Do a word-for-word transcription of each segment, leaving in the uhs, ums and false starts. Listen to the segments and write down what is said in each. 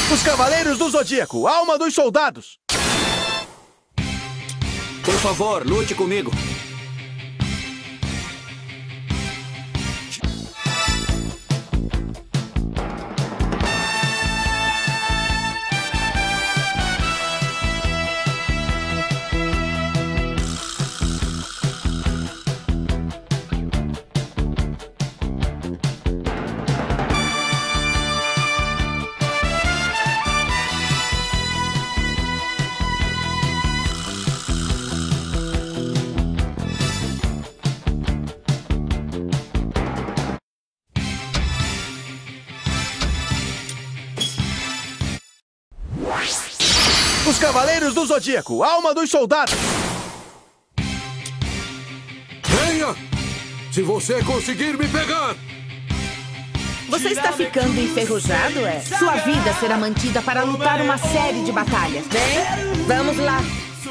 Os Cavaleiros do Zodíaco, alma dos soldados! Por favor, lute comigo. Os Cavaleiros do Zodíaco, alma dos soldados! Venha! Se você conseguir me pegar! Você está ficando enferrujado, é? Sua vida será mantida para lutar uma série de batalhas. Bem, vamos lá.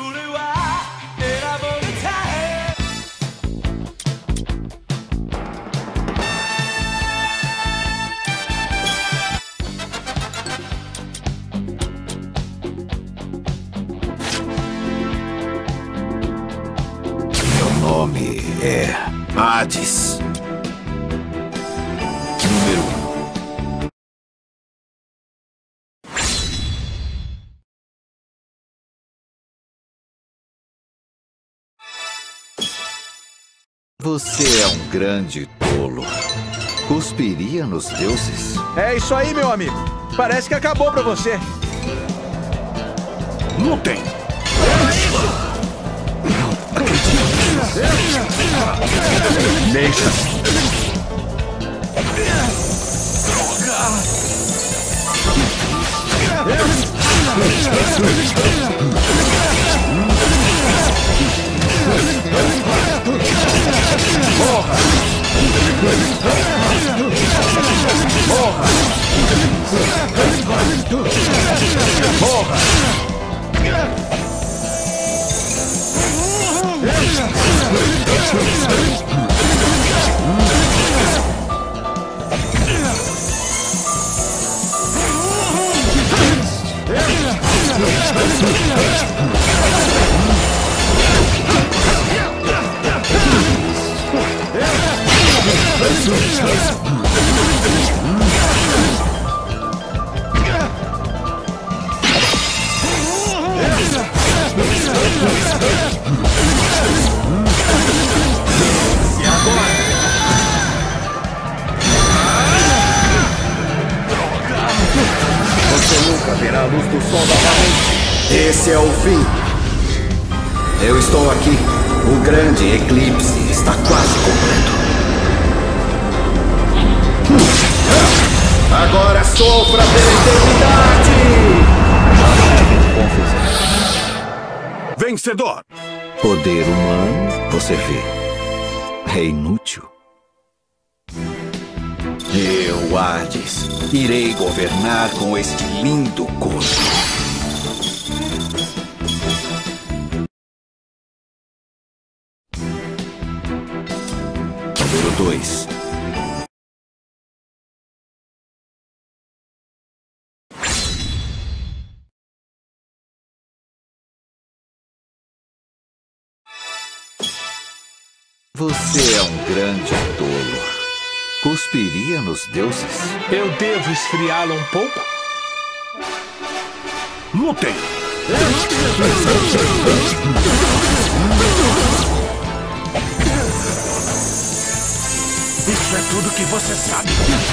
Meu nome é Hades. Número um. Você é um grande tolo. Cuspiria nos deuses? É isso aí, meu amigo. Parece que acabou pra você. Lutem! Deixa. Morra! Morra! Morra! E agora? Você nunca verá a luz do sol novamente. Esse é o fim. Eu estou aqui. O grande eclipse está quase completo. Agora sofra pela eternidade! Vencedor! Poder humano, você vê. É inútil. Eu, Hades, irei governar com este lindo corpo. Número dois. Você é um grande tolo. Cuspiria nos deuses? Eu devo esfriá-lo um pouco? Lutem! Isso é tudo que você sabe.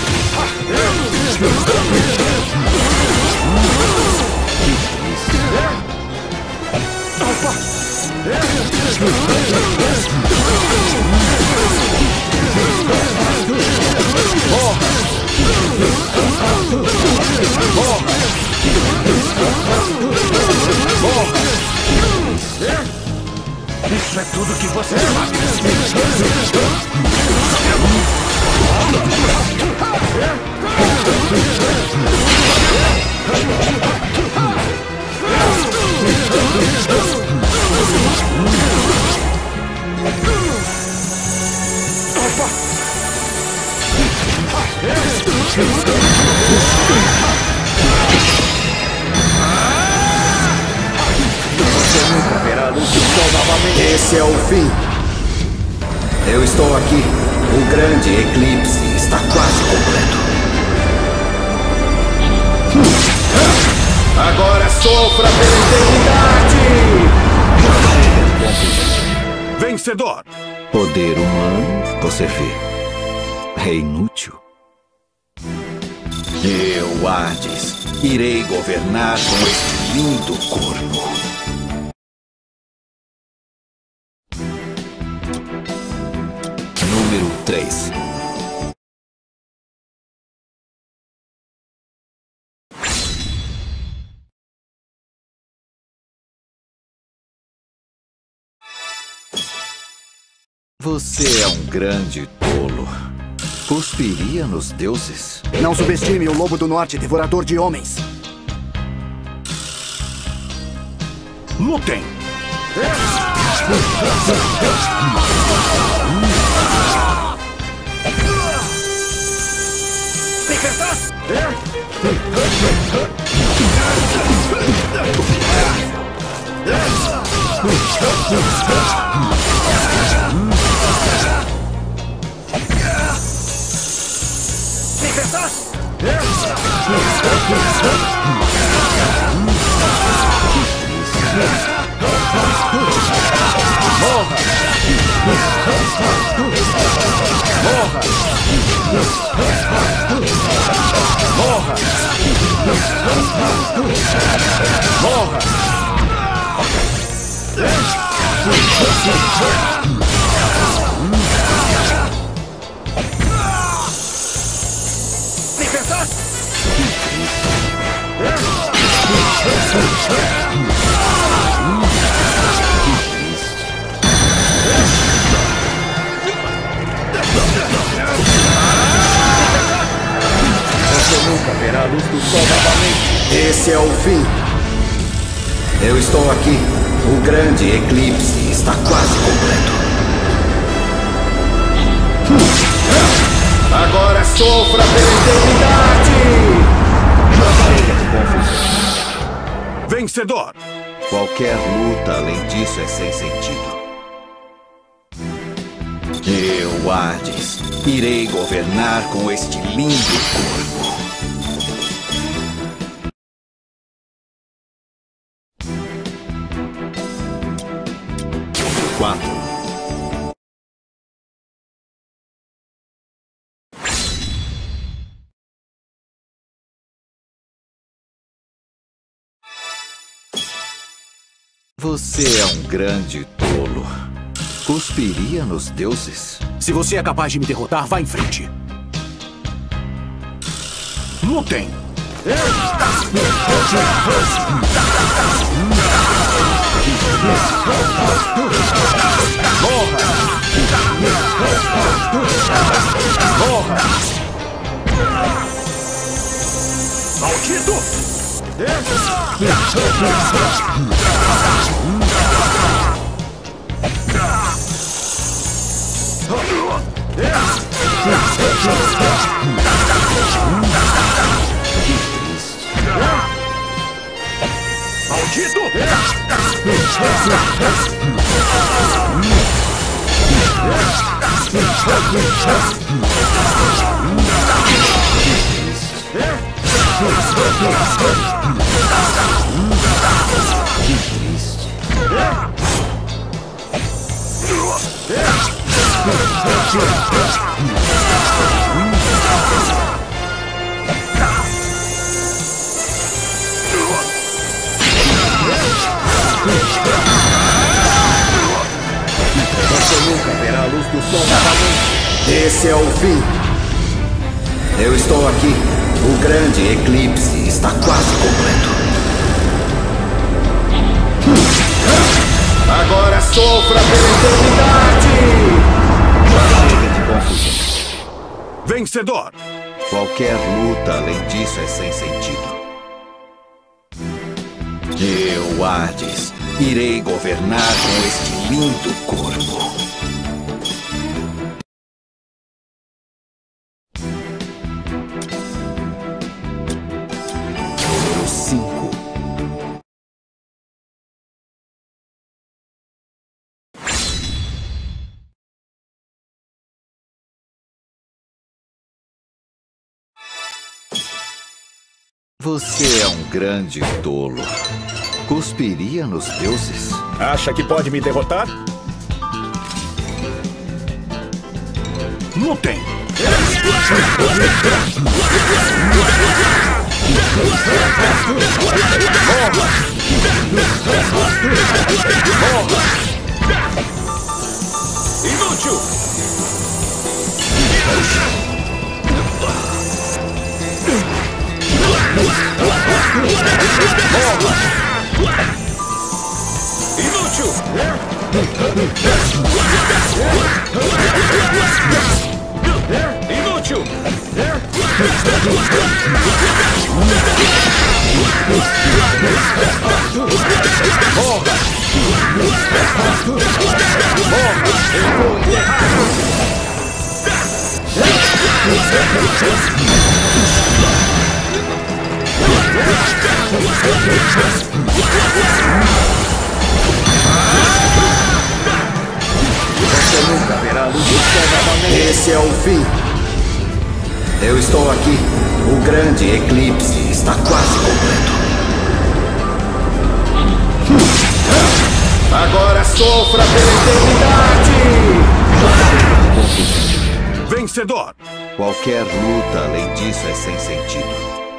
Opa! Isso é tudo que você sabe. Esse é o fim. Eu estou aqui. O grande eclipse está quase completo. Agora sofra pela eternidade! Vencedor! Poder humano, você vê. É inútil. Eu, Hades, irei governar com este lindo corpo. Número três. Você é um grande tolo. Cuspiria nos deuses? Não subestime o Lobo do Norte, devorador de homens. Lutem! Morra! Morra! Morra! Morra! Você nunca verá a luz do sol novamente. Esse é o fim. Eu estou aqui. O grande eclipse está quase completo. Agora sofra pela eternidade! Chega de confusão. Vencedor! Qualquer luta além disso é sem sentido. Eu, Hades, irei governar com este lindo corpo. Quatro. Você é um grande tolo. Cuspiria nos deuses? Se você é capaz de me derrotar, vá em frente. Lutem! Morra! Morra! Maldito! Maldito! Você nunca verá a luz do sol novamente. Esse é o fim. Eu estou aqui. O grande eclipse está quase completo. Agora sofra pela eternidade! Chega de confusão. Vencedor! Qualquer luta além disso é sem sentido. Eu, Hades, irei governar com este lindo corpo. Número cinco. Você é um grande tolo. Cuspiria nos deuses? Acha que pode me derrotar? Lutem! Inútil! Inútil! Inútil! Você nunca verá a luz do sol novamente. Esse é o fim. Eu estou aqui. O grande eclipse está quase completo. Agora sofra pela eternidade! Vencedor! Qualquer luta além disso é sem sentido.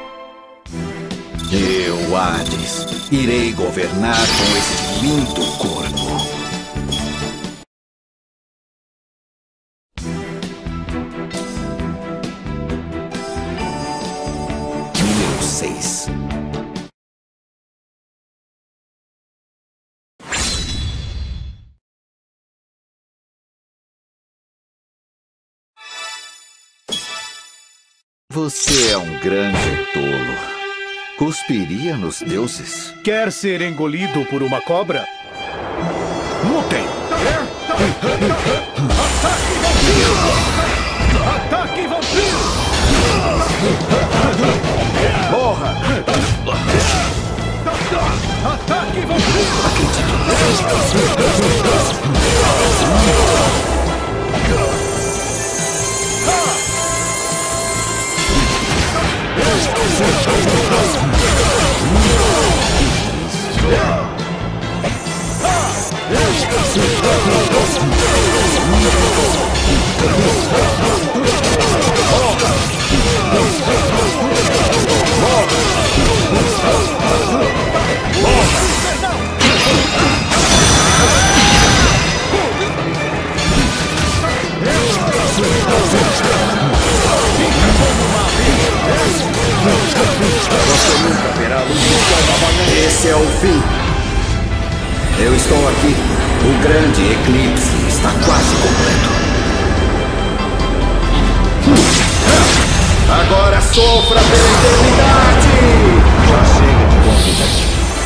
Eu, Hades, irei governar com este lindo corpo. Número seis. Você é um grande tolo. Cuspiria nos deuses? Quer ser engolido por uma cobra? Lutem! Ataque vampiro! Morra! Ataque vampiro! Você nunca verá a luz do sol novamente. Esse é o fim. Eu estou aqui. O grande eclipse está quase completo. Agora sofra pela eternidade! Já chega de convite.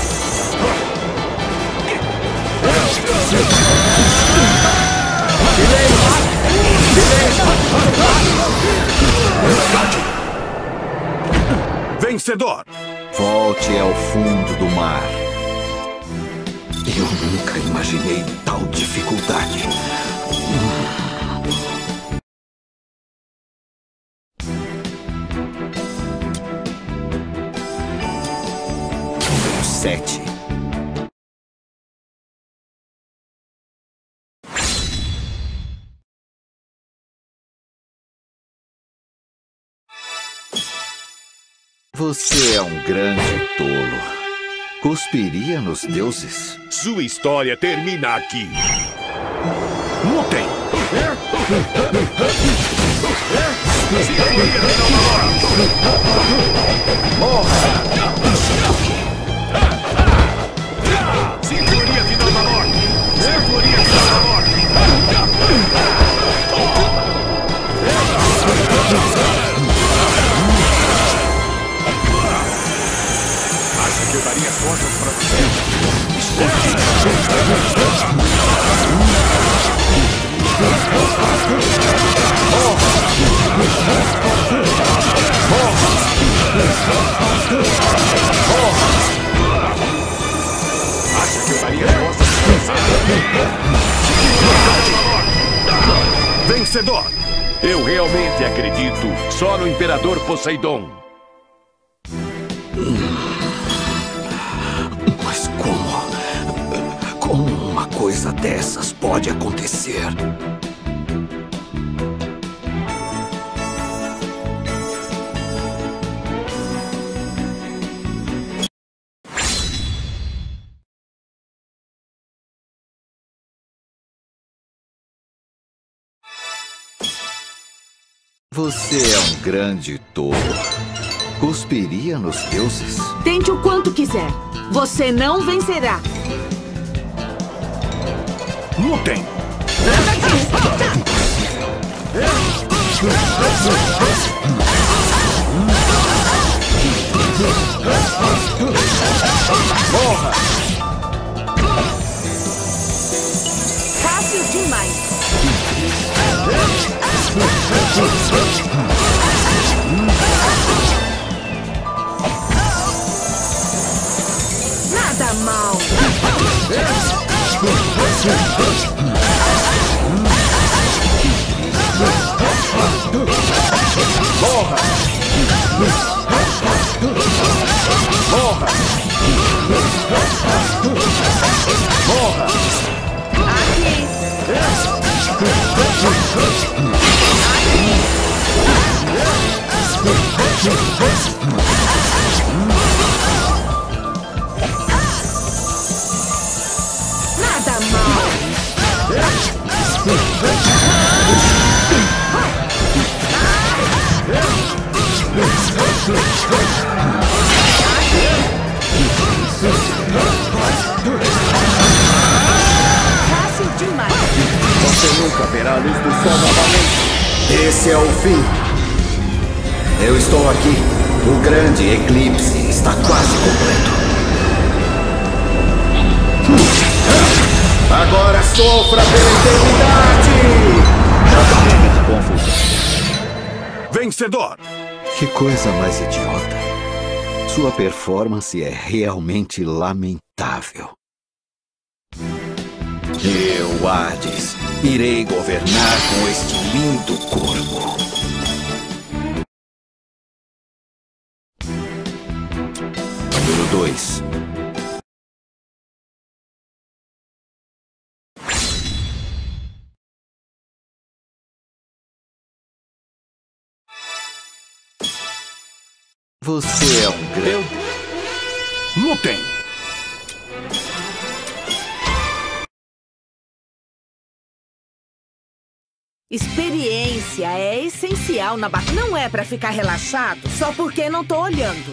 Vencedor! Volte ao fundo do mar. Eu nunca imaginei tal dificuldade. Número sete. Você é um grande tolo. Cuspiria nos deuses? Sua história termina aqui. Lutem! Morra! Sinfonia final da morte! Sinfonia final da morte! Acha que eu daria costas pra você? Acha que eu daria costas pra você? Vencedor! Eu realmente acredito só no Imperador Poseidon. coisa dessas pode acontecer? Você é um grande tolo. Cuspiria nos deuses? Tente o quanto quiser. Você não vencerá. Lutem! Morra! Fácil demais. Nada mal. Morra! Morra! Morra! Aqui. Nada mal. Fácil demais. Você nunca verá a luz do sol novamente. Esse é o fim. Eu estou aqui. O grande eclipse está quase completo. Agora sofra pela eternidade! Confusão. Vencedor! Que coisa mais idiota. Sua performance é realmente lamentável. Eu, Hades, irei governar com este lindo corpo. Número dois. Você é um grande... Lutem! Experiência é essencial na batalha. Não é pra ficar relaxado só porque não tô olhando.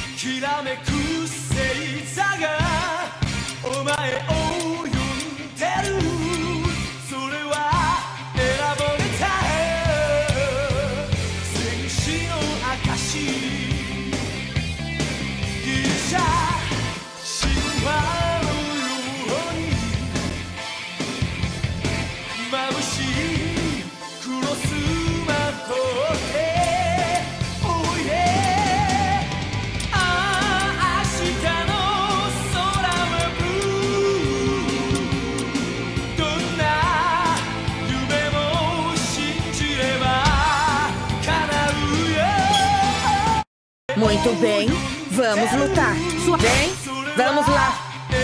Muito bem, vamos lutar. Sua... Bem, vamos lá.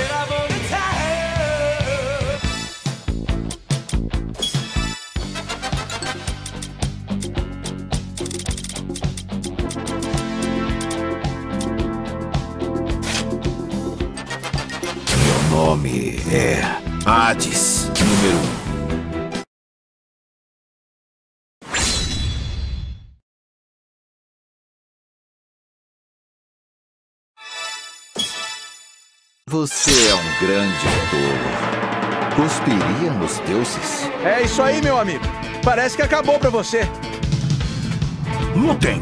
Meu nome é Hades, número um. Você é um grande tolo. Cuspiria nos deuses? É isso aí, meu amigo. Parece que acabou pra você. Lutem!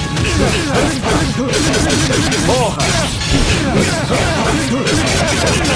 Morra!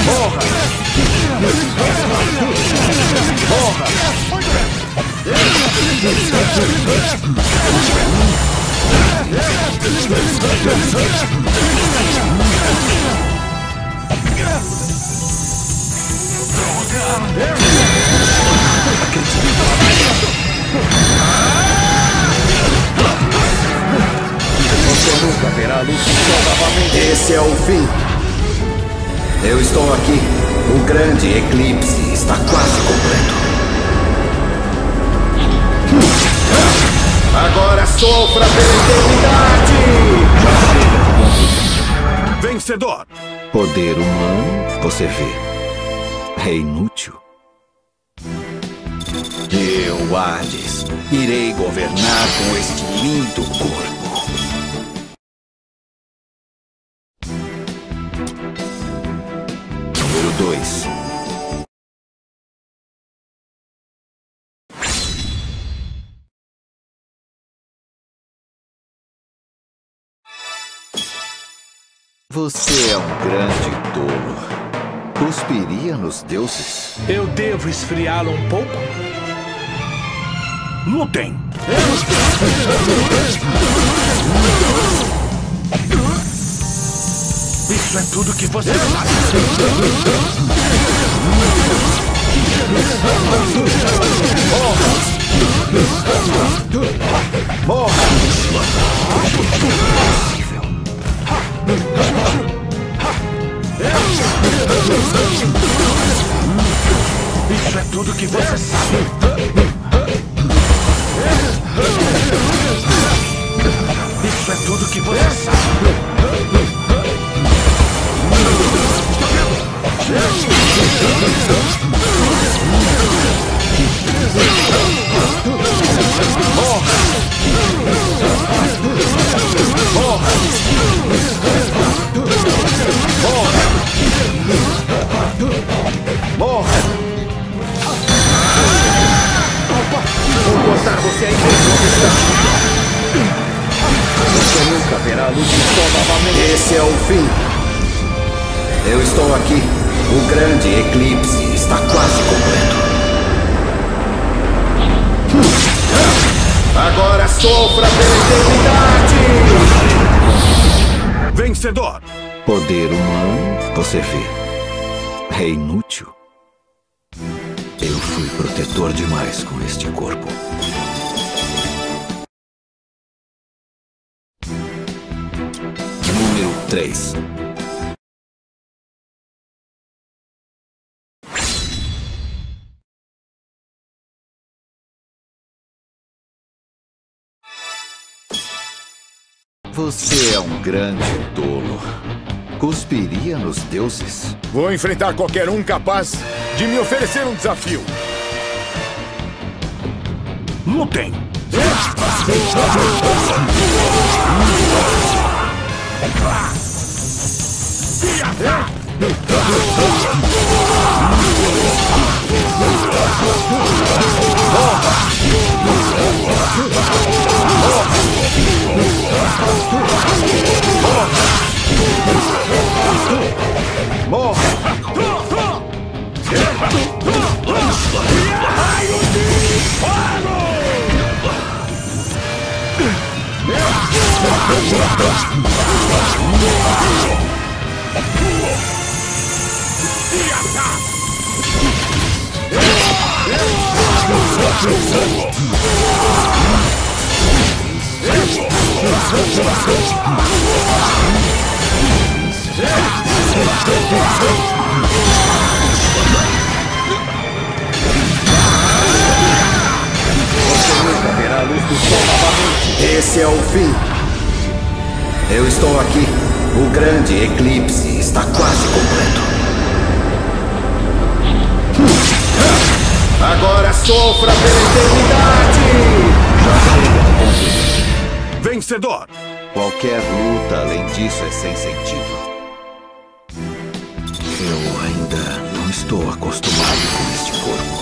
Você nunca verá a luz do sol novamente. Esse é o fim. Eu estou aqui. O grande eclipse está quase completo. Agora sofra pela eternidade! Vencedor! Poder humano, você vê. É inútil. Eu, Hades, irei governar com este lindo corpo. Número dois. Você é um grande tolo. Cuspiria nos deuses? Eu devo esfriá-lo um pouco? Lutem! Isso é tudo que você sabe. Isso é tudo que você sabe. Isso é tudo que você sabe. Vou botar você aí mesmo onde está. Você nunca verá a luz do sol novamente. Esse é o fim. Eu estou aqui. O grande eclipse está quase completo. Agora sofra pela eternidade! Vencedor! Poder humano, você vê. É inútil. Eu fui protetor demais com este corpo. Número três. Você é um grande tolo. Cuspiria nos deuses? Vou enfrentar qualquer um capaz de me oferecer um desafio. Lutem! Você nunca verá a luz do sol novamente. Esse é o fim. Eu estou aqui. O grande eclipse está quase completo. Agora sofra pela eternidade! Vencedor! Qualquer luta além disso é sem sentido. Eu ainda não estou acostumado com este corpo.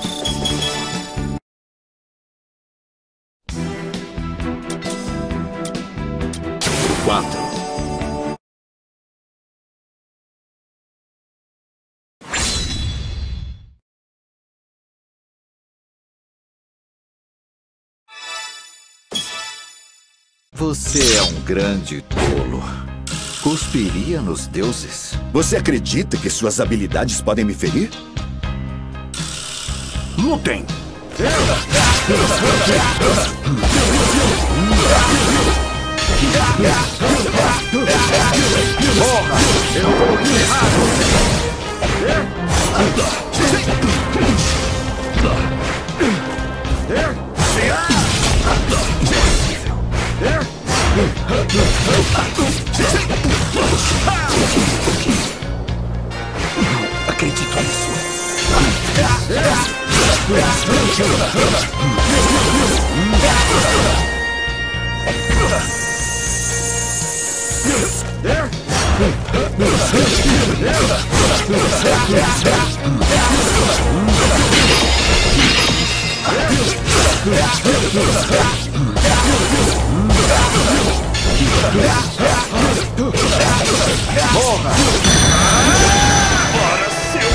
Quatro. Você é um grande tolo. Cuspiria nos deuses? Você acredita que suas habilidades podem me ferir? Lutem! Morra! Eu vou enterrar você! Não acredito nisso. Morra! Bora, seu!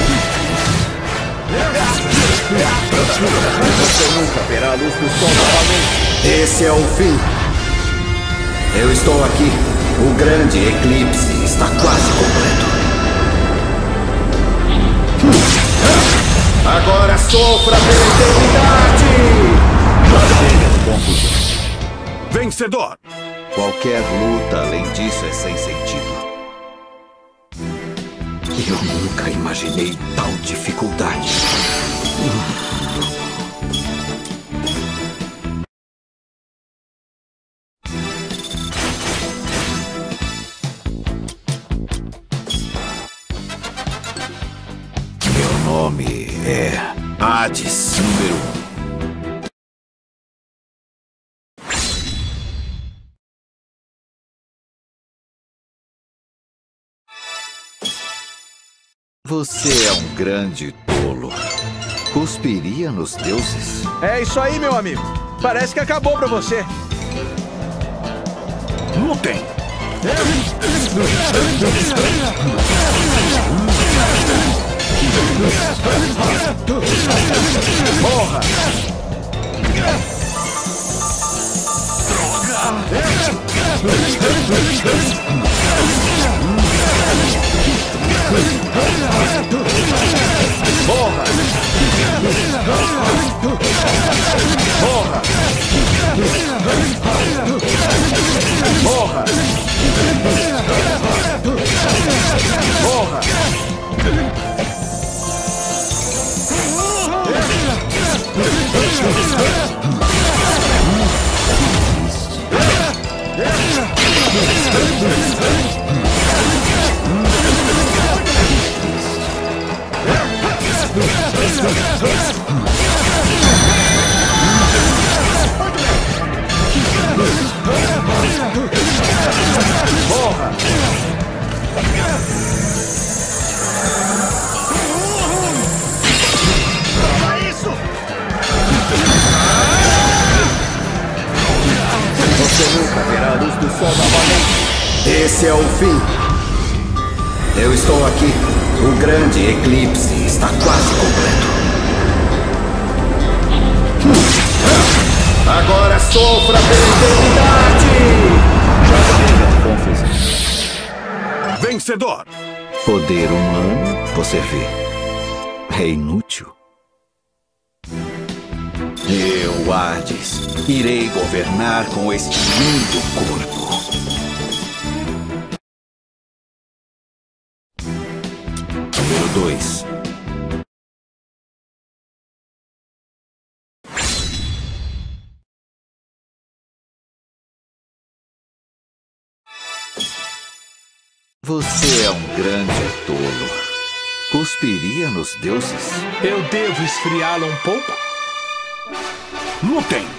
Você nunca verá a luz do sol novamente. Esse é o fim. Eu estou aqui. O grande eclipse está quase completo. Agora sofra pela eternidade! Vencedor! Qualquer luta além disso é sem sentido. Eu nunca imaginei tal dificuldade. Meu nome é Hades número um. Você é um grande tolo. Cuspiria nos deuses? É isso aí, meu amigo. Parece que acabou pra você. Lutem! Morra! Morra! Morra! Morra! Morra! Morra! Toma isso! Você nunca verá a luz do sol novamente. Esse é o fim. Eu estou aqui. O grande eclipse está quase completo. Agora sofra pela eternidade! Vencedor! Poder humano, você vê. É inútil. Eu, Hades, irei governar com este lindo corpo. Número dois. Você é um grande tolo. Cuspiria nos deuses? Eu devo esfriá-lo um pouco? Lutem!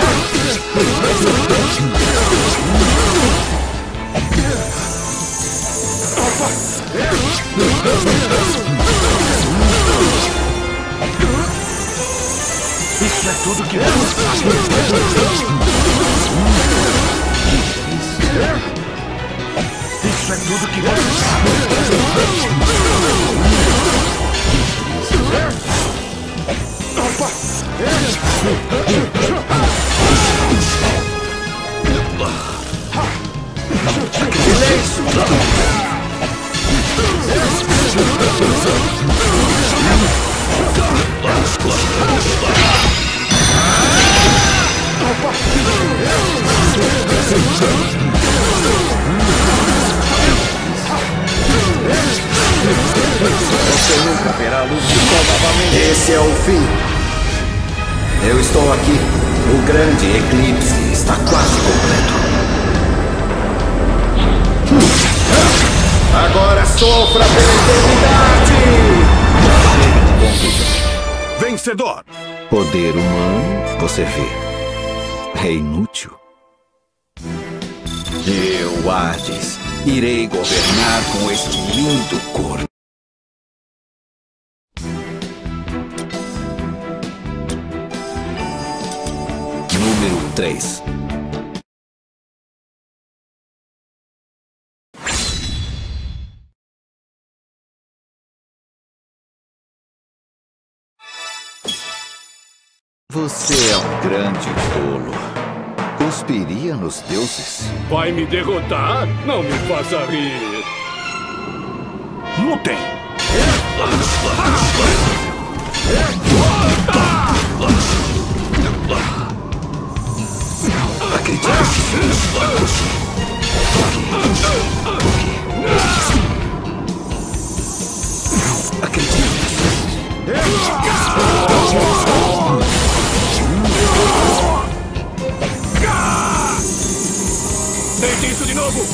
Isso é tudo que vamos fazer! Isso é tudo que vamos fazer! Opa! Você nunca verá a luz do sol novamente. Esse é o fim. Eu estou aqui. O grande eclipse está quase completo. Agora sofra pela eternidade! Vencedor! Poder humano, você vê. É inútil. Eu, Hades, irei governar com este lindo corpo. Número três. Você é um grande tolo. Conspiria nos deuses? Vai me derrotar? Não me faça rir. Lutem! Tente isso de novo!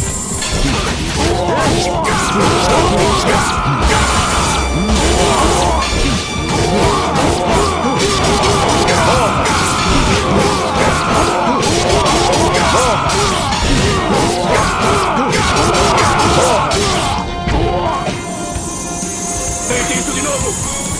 Tente isso de novo!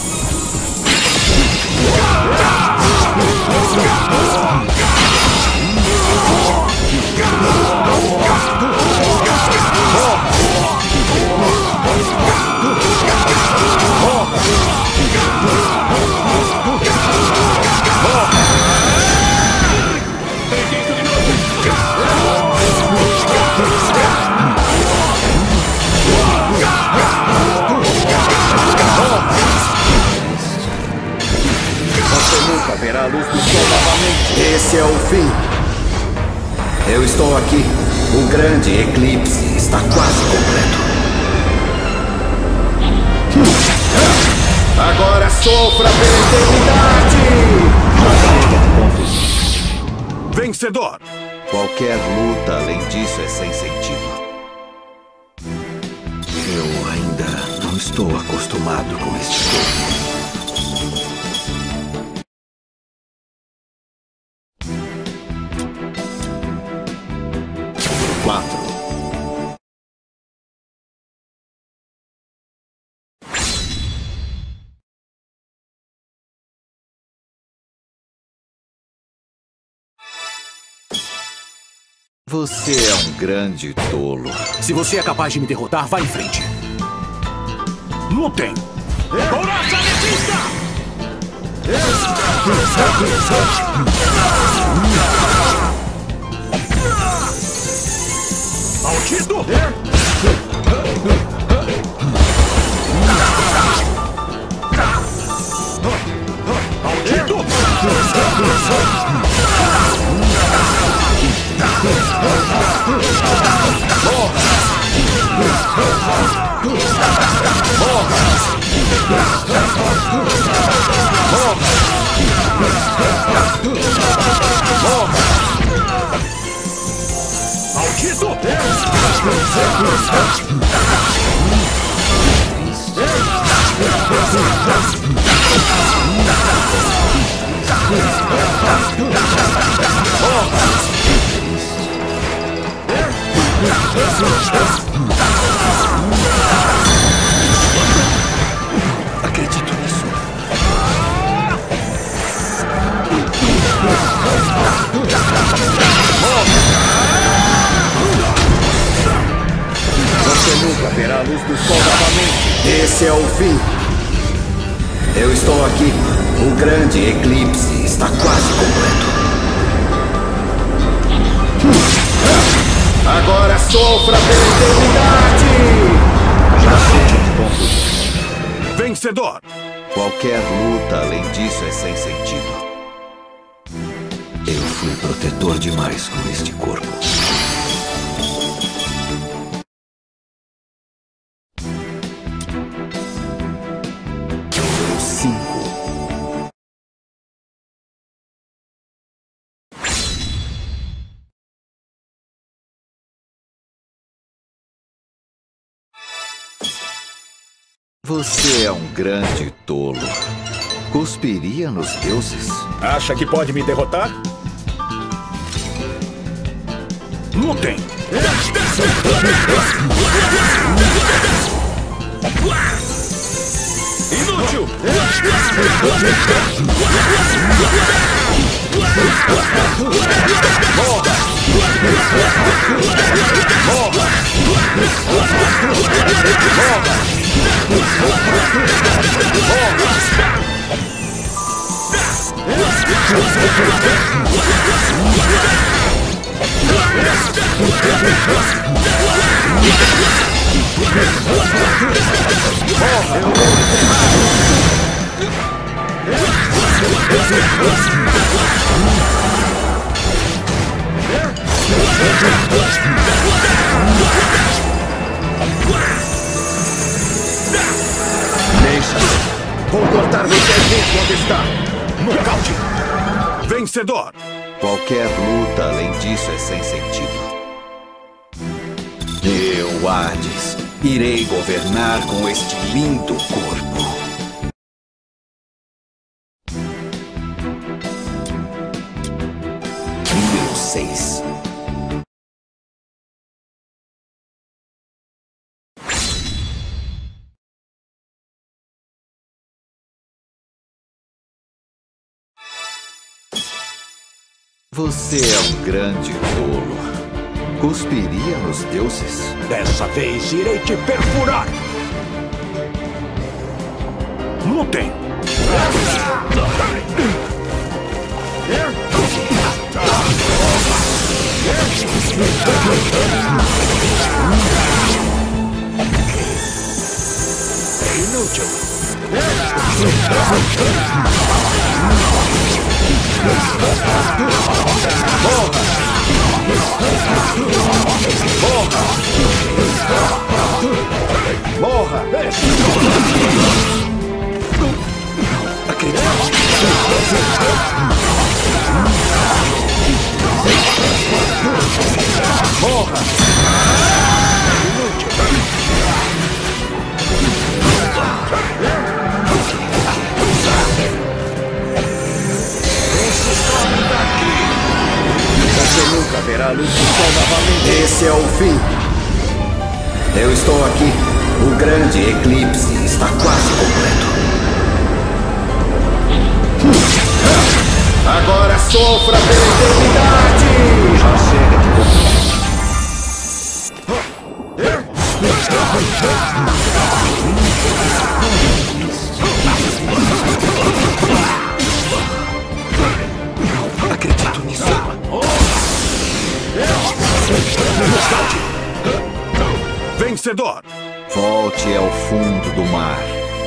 Você nunca verá a luz do sol novamente. Esse é o fim. Eu estou aqui. O grande eclipse está quase completo. Agora sofra pela eternidade! Vencedor! Qualquer luta além disso é sem sentido. Eu ainda não estou acostumado com este jogo. Quatro. Você é um grande tolo. Se você é capaz de me derrotar, vá em frente. Lutem! Couraça Ametista! Maldito! Maldito! Maldito! Acredito nisso. Você nunca verá a luz do sol novamente. Esse é o fim. Eu estou aqui. O grande eclipse está quase completo. Agora sofra pela eternidade! Já sei de ponto. Vencedor! Qualquer luta além disso é sem sentido. Eu fui protetor demais com este corpo. Número cinco. Você é um grande tolo. Cuspiria nos deuses? Acha que pode me derrotar? Lutem! Inútil! Morra! Morra! Deixa! Vou cortar você mesmo onde está! Nocaute! Vencedor! Qualquer luta além disso é sem sentido. Eu, Hades, irei governar com este lindo corpo. Número seis. Você é um grande tolo. Cuspiria nos deuses? Dessa vez irei te perfurar! Lutem! É inútil! Morra! Acredito. Morra! Você nunca verá a luz do sol novamente. Esse é o fim. Eu estou aqui. O grande eclipse está quase completo. Agora sofra pela eternidade! Já chega de complicar. Acredito nisso. Vencedor! Volte ao fundo do mar.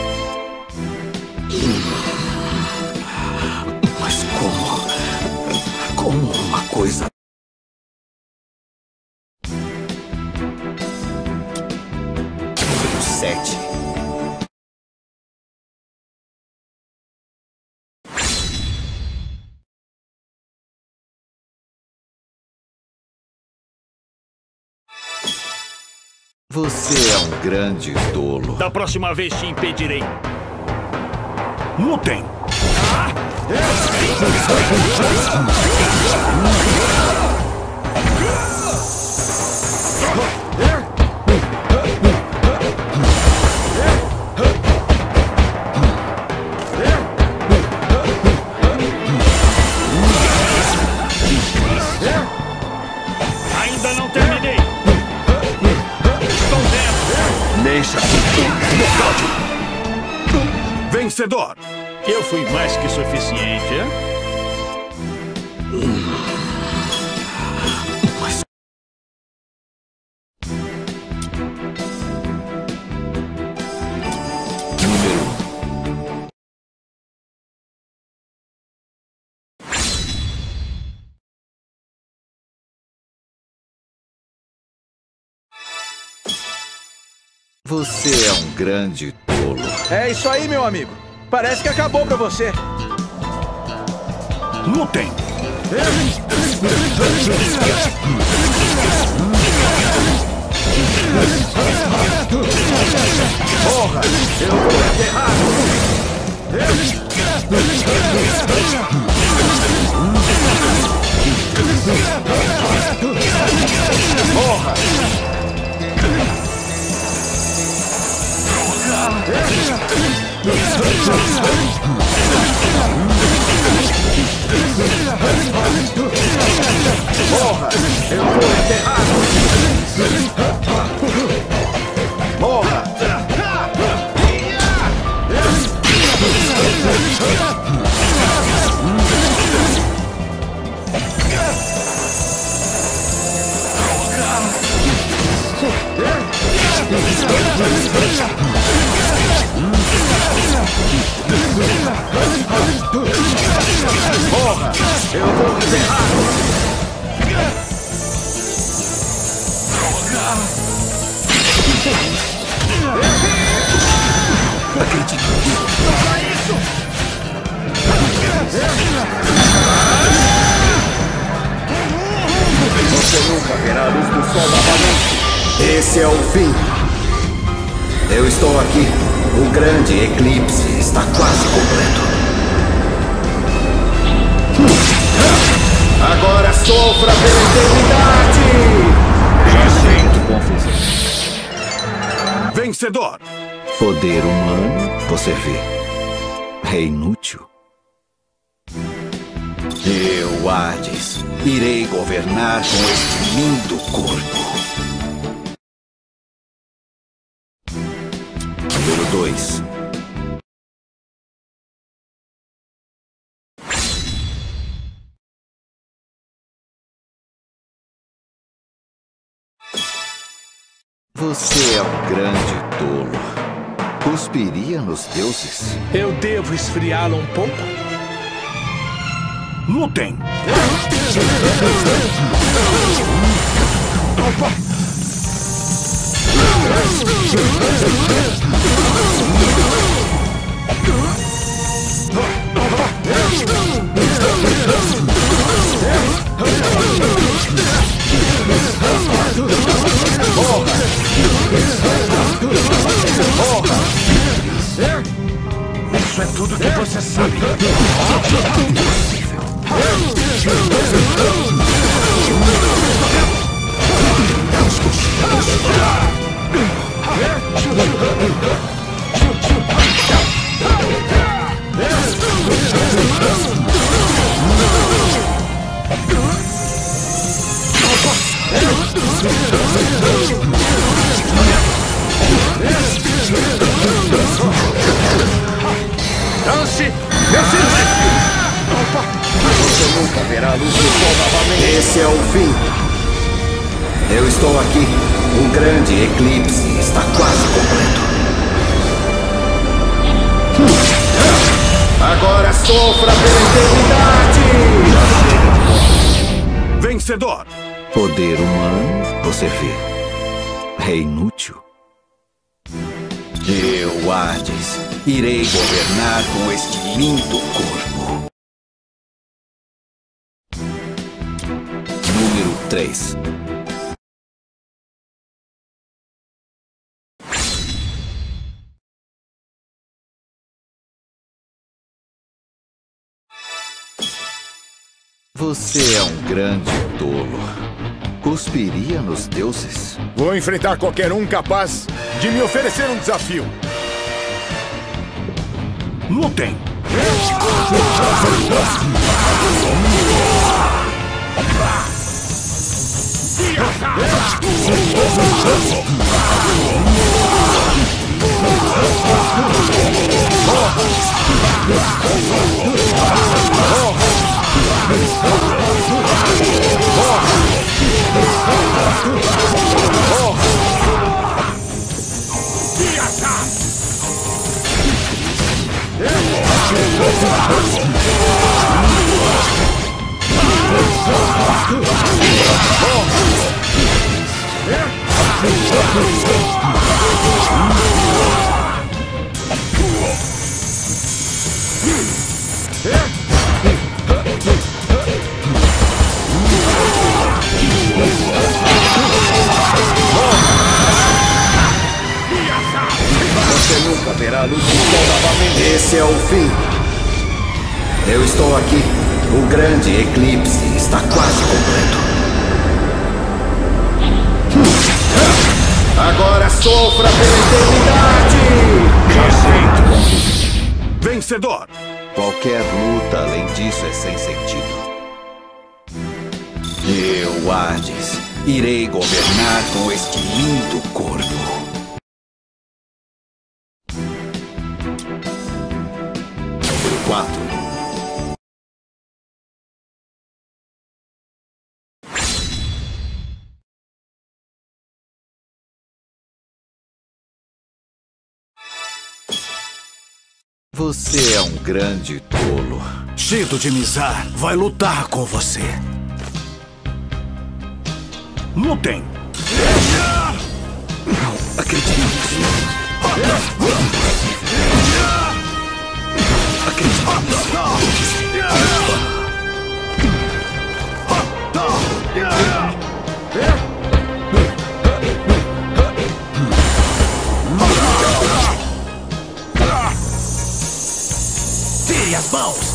Mas como? Como uma coisa... Número sete. Você é um grande tolo. Da próxima vez te impedirei. Lutem! Ainda não terminei. Deixa! Vencedor! Eu fui mais que suficiente, é? Mas... Número Você é um grande tolo. É isso aí, meu amigo. Parece que acabou pra você. Lutem! Porra! Eu vou enterrar! Porra! Porra! Eu vou enterrar! Morra! Porra! Eu vou enterrar! Acredito. Toma isso! Você nunca verá a luz do sol novamente. Esse é o fim. Eu estou aqui. O grande eclipse está quase completo. Agora sofra pela eternidade! Aceito, confusão. Vencedor! Poder humano, você vê. É inútil. Eu, Hades, irei governar com este lindo corpo. Número dois. Você é um grande tolo. Cuspiria nos deuses? Eu devo esfriá-lo um pouco? Lutem! Isso é tudo que você sabe. Lance! Você nunca verá a luz do sol novamente. Esse é o fim. Eu estou aqui. O grande eclipse está quase completo. Agora sofra pela eternidade! Vencedor! Poder humano, você vê. É inútil. Eu, Hades, irei governar com este lindo corpo. Número três. Você é um grande tolo. Cuspiria nos deuses? Vou enfrentar qualquer um capaz de me oferecer um desafio. Lutem! Você nunca verá a luz do sol novamente. Esse é o fim. Eu estou aqui. O grande eclipse está quase completo. Agora sofra pela eternidade! Aceito. Vencedor. Qualquer luta além disso é sem sentido. Eu, Hades, irei governar com este lindo corpo. Número quatro. Você é um grande tolo. Shido de Mizar vai lutar com você. Lutem. Não acredito nisso. Tire as mãos.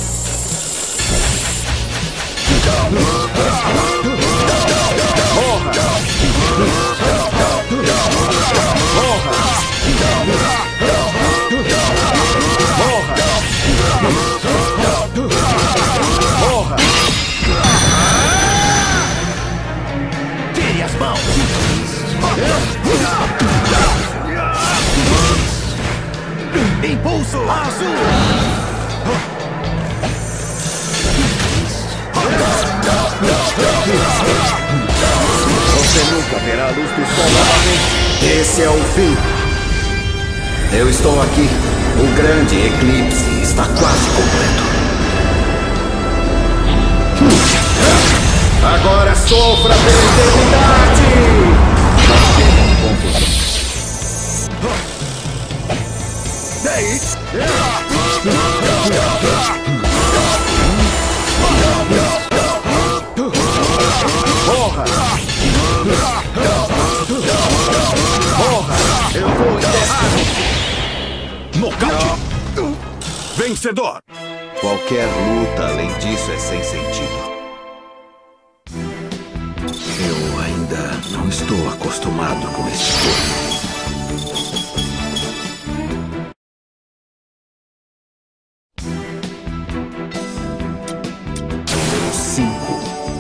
Tire as mãos. Impulso azul. Você nunca verá a luz do sol novamente. Esse é o fim. Eu estou aqui. O grande eclipse está quase completo. Agora sofra pela eternidade! Daí. Porra! Porra! Eu vou enterrar! Nocaute. Vencedor. Qualquer luta além disso é sem sentido. Eu ainda não estou acostumado com este corpo. Número cinco.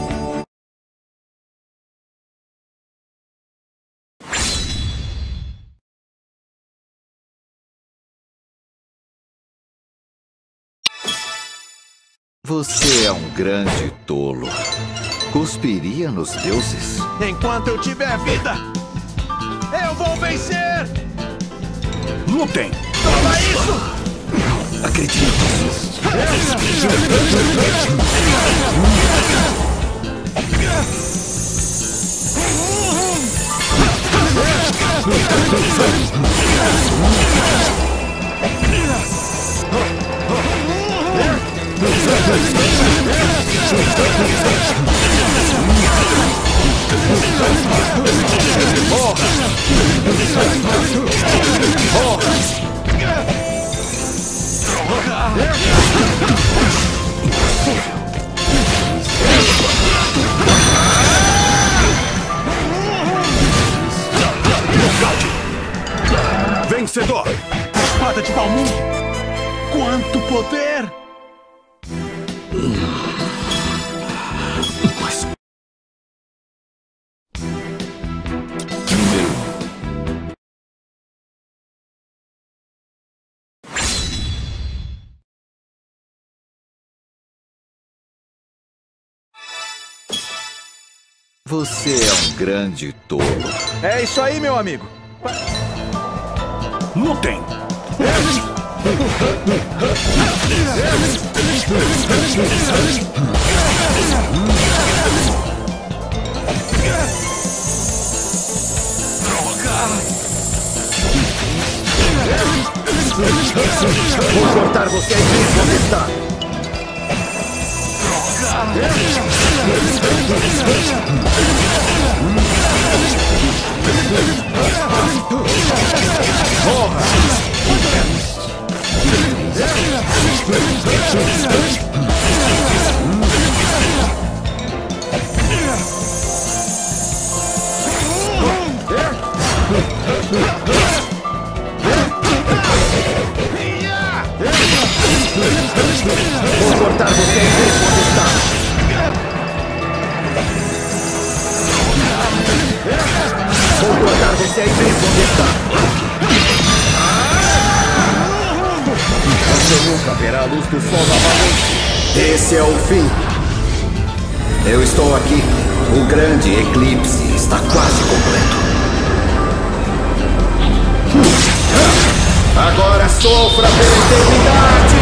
Você é um grande tolo. Cuspiria nos deuses? Enquanto eu tiver vida, eu vou vencer! Lutem! Toma isso! Não acredito. Vencedor! Espada de Balmung! Quanto poder! Mas... Você é um grande tolo. É isso aí, meu amigo. Lutem! Vou cortar você aí mesmo onde está. Morra! Vou cortar você aí mesmo onde está. Vou cortar você aí mesmo onde está. Você nunca verá a luz do sol novamente. Esse é o fim. Eu estou aqui. O grande eclipse está quase completo. Agora sofra pela eternidade!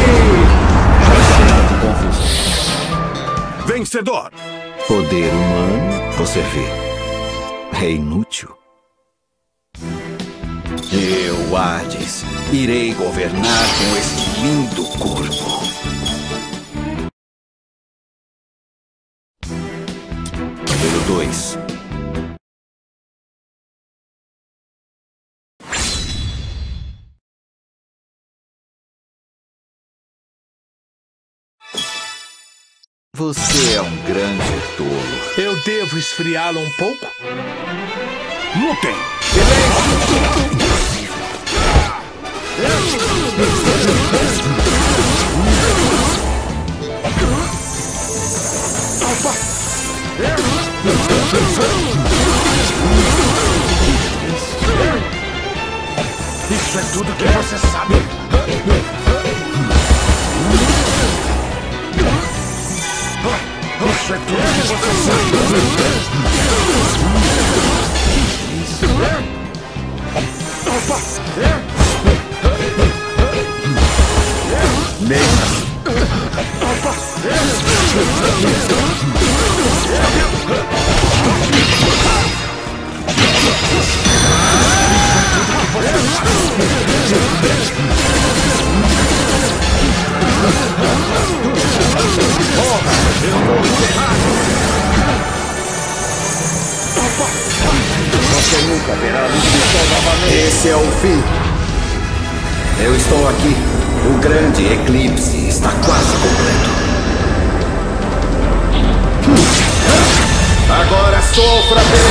Vencedor! Poder humano, você vê. É inútil. Eu, Hades, irei governar com este lindo corpo. Número dois. Você é um grande tolo. Eu devo esfriá-lo um pouco? Lutem! Isso é tudo que você sabe. Isso é tudo que você sabe. Opa! Deixa. Opa! Você nunca verá a luz do sol novamente. Esse é o fim. Eu estou aqui. O grande eclipse está quase completo. Agora sofra pela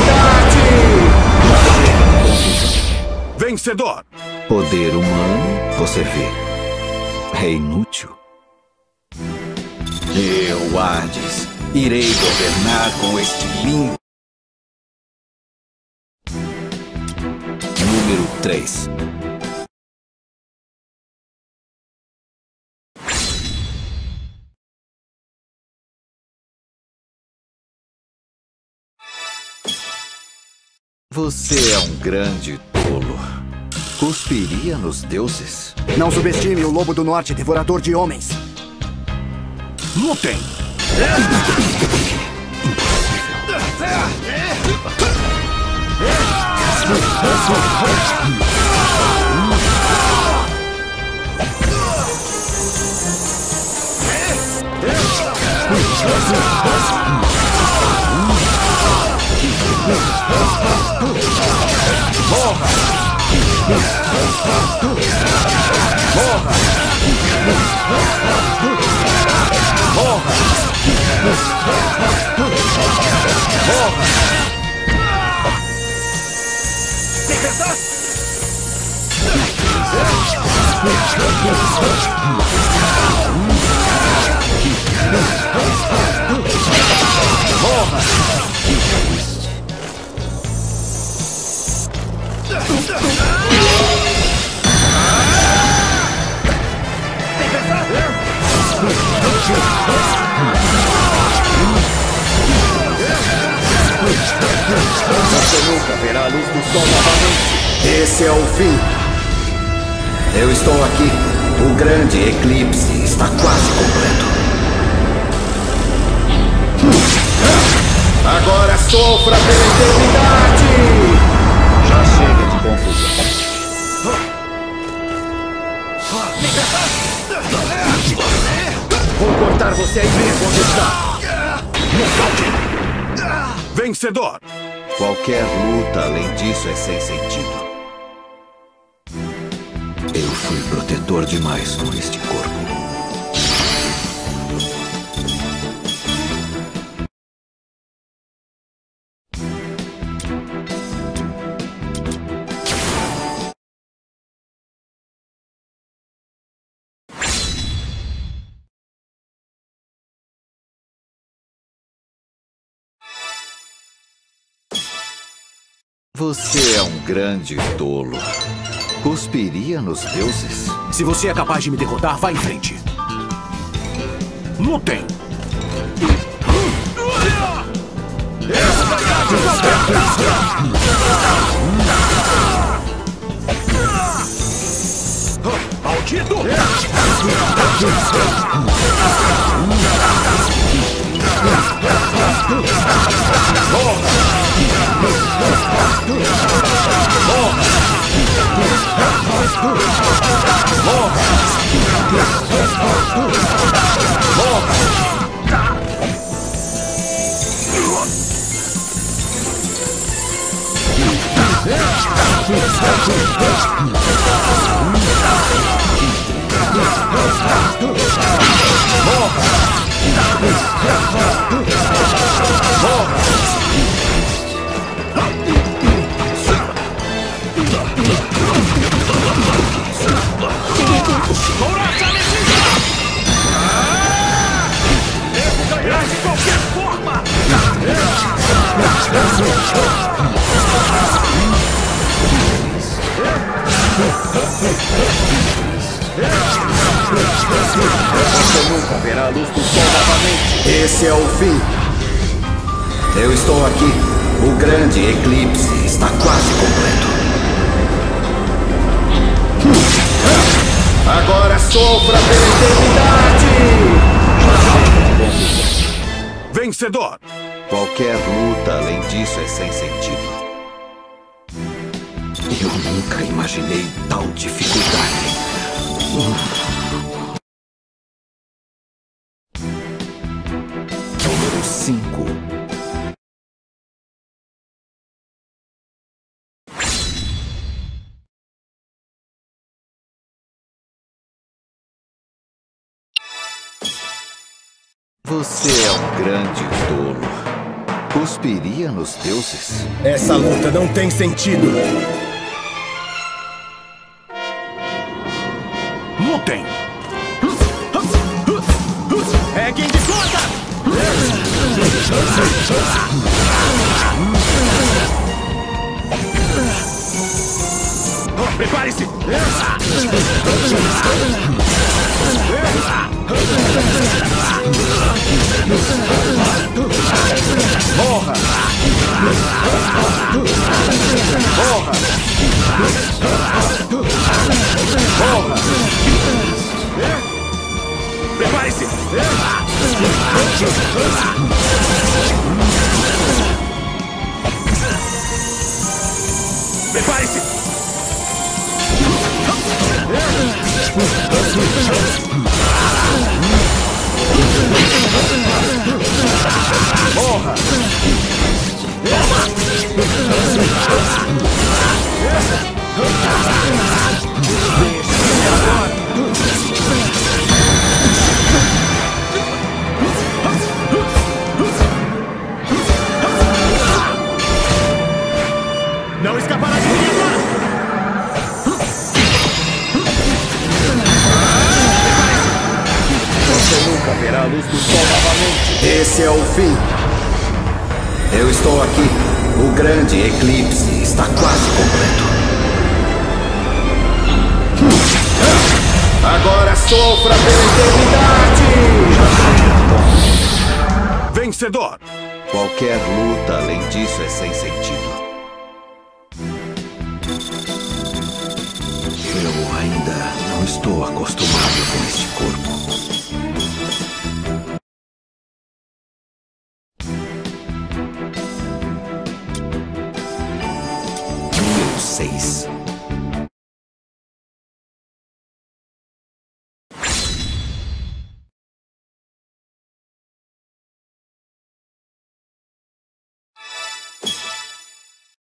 eternidade! Vencedor! Poder humano, você vê. É inútil. Eu, Hades, irei governar com este lindo... Número três. Você é um grande tolo. Cuspiria nos deuses? Não subestime o lobo do norte, devorador de homens. Lutem! Morra! Morra! Morra! Morra! Você nunca verá a luz do sol novamente. Esse é o fim. Eu estou aqui. O grande eclipse está quase completo. Agora sofra pela eternidade! Já chega de confusão. Vou cortar você aí mesmo onde está. Vencedor! Qualquer luta além disso é sem sentido. Eu fui protetor demais com este corpo. Você é um grande tolo. Cuspiria nos deuses? Se você é capaz de me derrotar, vá em frente. Lutem! Maldito! Você nunca verá a luz do sol novamente. Esse é o fim. Eu estou aqui. O grande eclipse está quase completo. Agora sofra pela eternidade! Vencedor! Qualquer luta além disso é sem sentido. Eu nunca imaginei tal dificuldade. Número cinco. Você é um grande tolo. Cuspiria nos deuses? Essa luta não tem sentido. Lutem! É quem de conta! Prepare-se! Morra! Morra! Morra! Prepare-se! Prepare-se! Morra! Não escapará de mim agora! Você nunca verá a luz do sol novamente. Esse é o fim. Eu estou aqui. O grande eclipse está quase completo. Agora sofra pela eternidade! Vencedor! Qualquer luta além disso é sem sentido. Eu ainda não estou acostumado com este corpo. Número seis.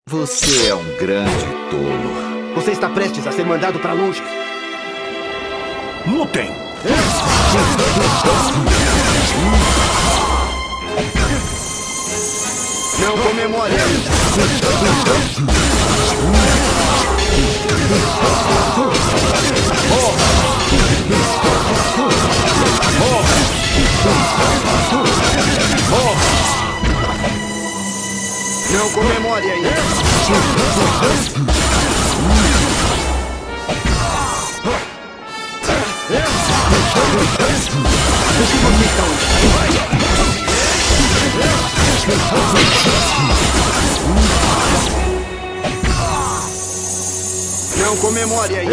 Você é um grande tolo. Você está prestes a ser mandado para longe. Lutem! Não comemore ainda. Não comemore ainda. O que você está usando? Não comemore ainda.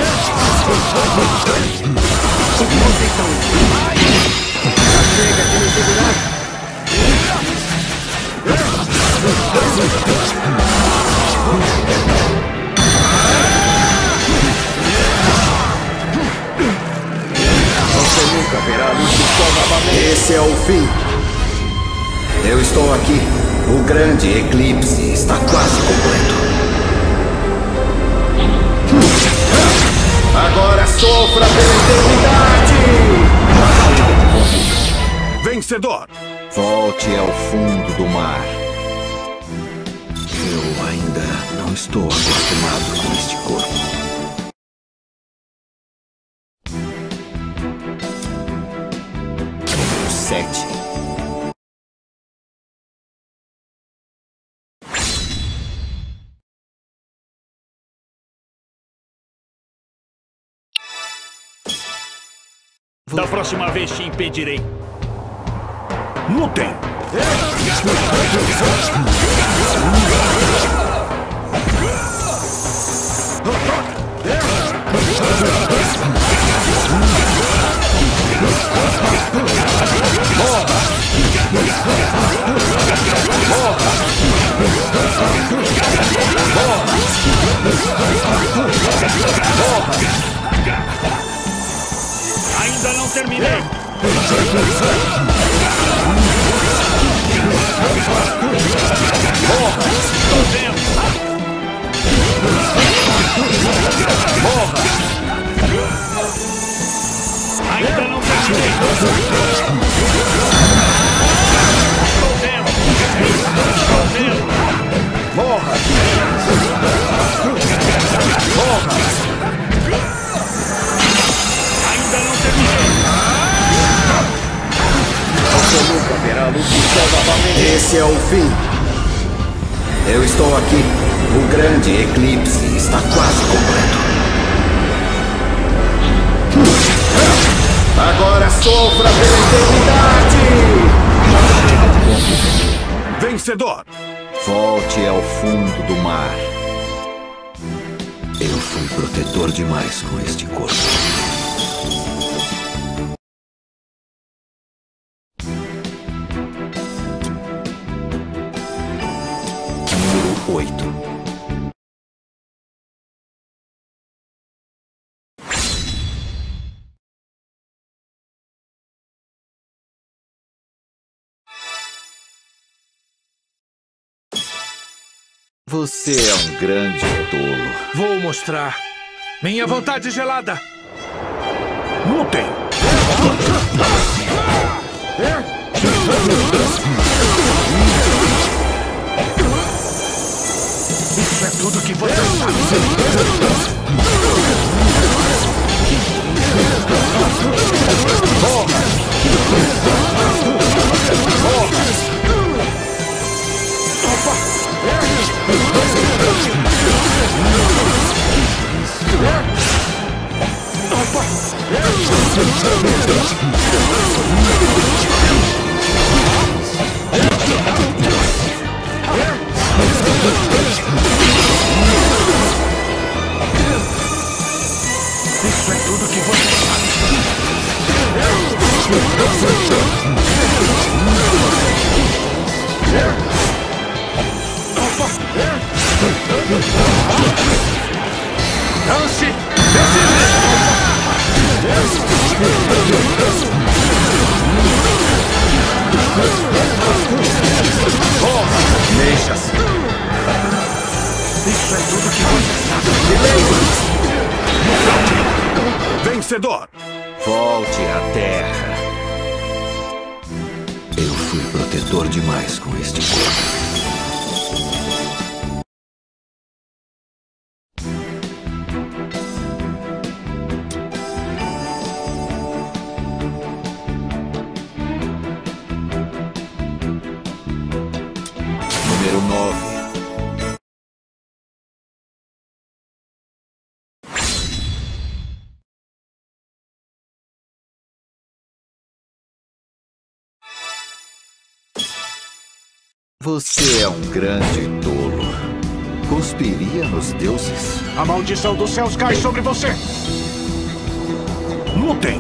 O que você está usando? Já chega de me segurar. Você nunca verá a luz do sol novamente. Esse é o fim. Eu estou aqui. O grande eclipse está quase completo. Agora sofra pela eternidade! Vencedor! Volte ao fundo do mar. Eu ainda não estou acostumado com este corpo. Sete. Da próxima vez te impedirei. Lutem! Ainda não terminei! Estou vendo! Morra! Ainda não terminei! Estou vendo! Estou vendo! Morra! Morra! Ainda não terminei! Você nunca verá a luz do sol novamente. Esse é o fim. Eu estou aqui. O grande eclipse está quase completo. Agora sofra pela eternidade! Vencedor! Volte ao fundo do mar. Eu fui protetor demais com este corpo. Número oito. Você é um grande tolo. Vou mostrar minha vontade gelada. Lutem! Isso é tudo que você sabe. Isso é tudo que você sabe. Dance! Deixa-se. Vencedor! Volte à Terra. Eu fui protetor demais com este corpo. Número nove. Você é um grande tolo. Cuspiria nos deuses? A maldição dos céus cai sobre você! Lutem!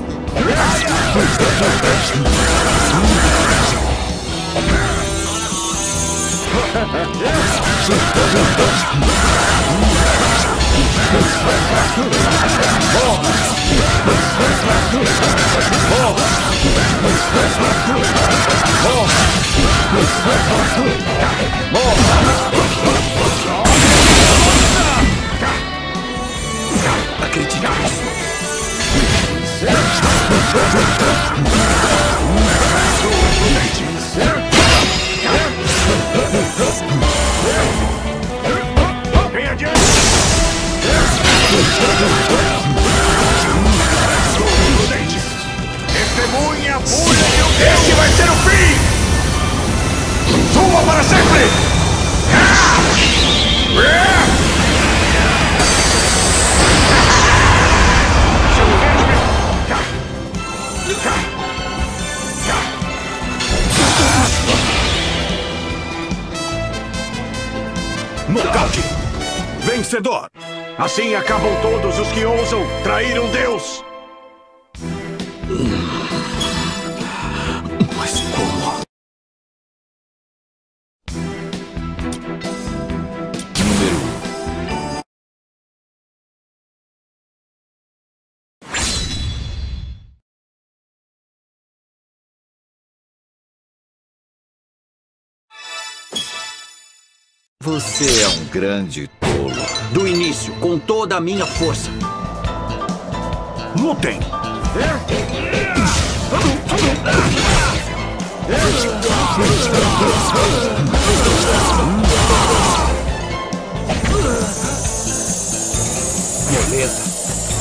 Acreditamos. Vem adiante! Testemunha pura de um Deus! Esse vai ser o fim! Sua para sempre! Nocaute! Vencedor! Assim acabam todos os que ousam trair um Deus! Mas como? Número um. Você é um grande tolo. Do início, com toda a minha força. Lutem! Beleza.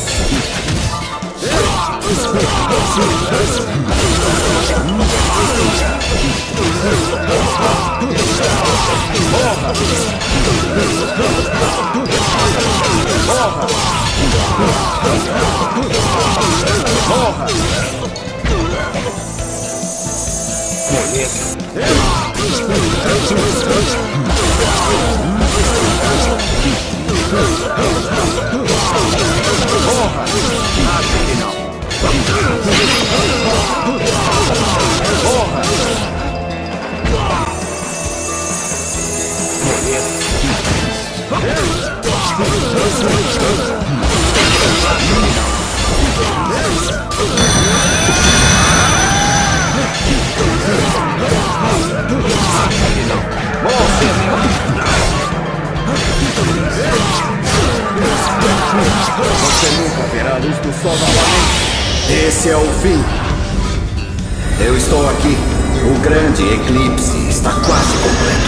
Você nunca verá a luz do sol novamente. Esse é o fim. Eu estou aqui. O grande eclipse está quase completo.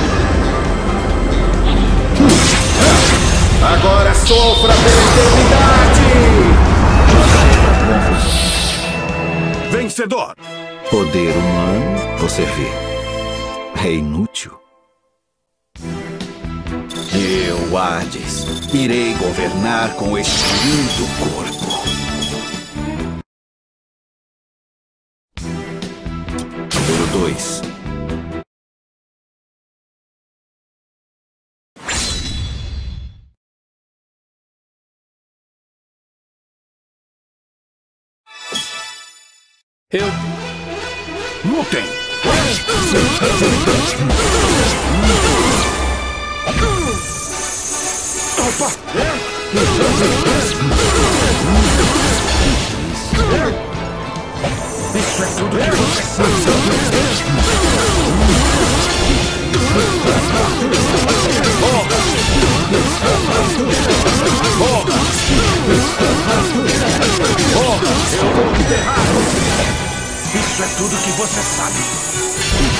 Agora sofra pela eternidade! Vencedor! Poder humano, você vê. É inútil. Eu, Hades, irei governar com este lindo corpo. Número dois. Eu. Lutem! Opa! Isso é tudo que você sabe. errado! Isso é tudo que você sabe!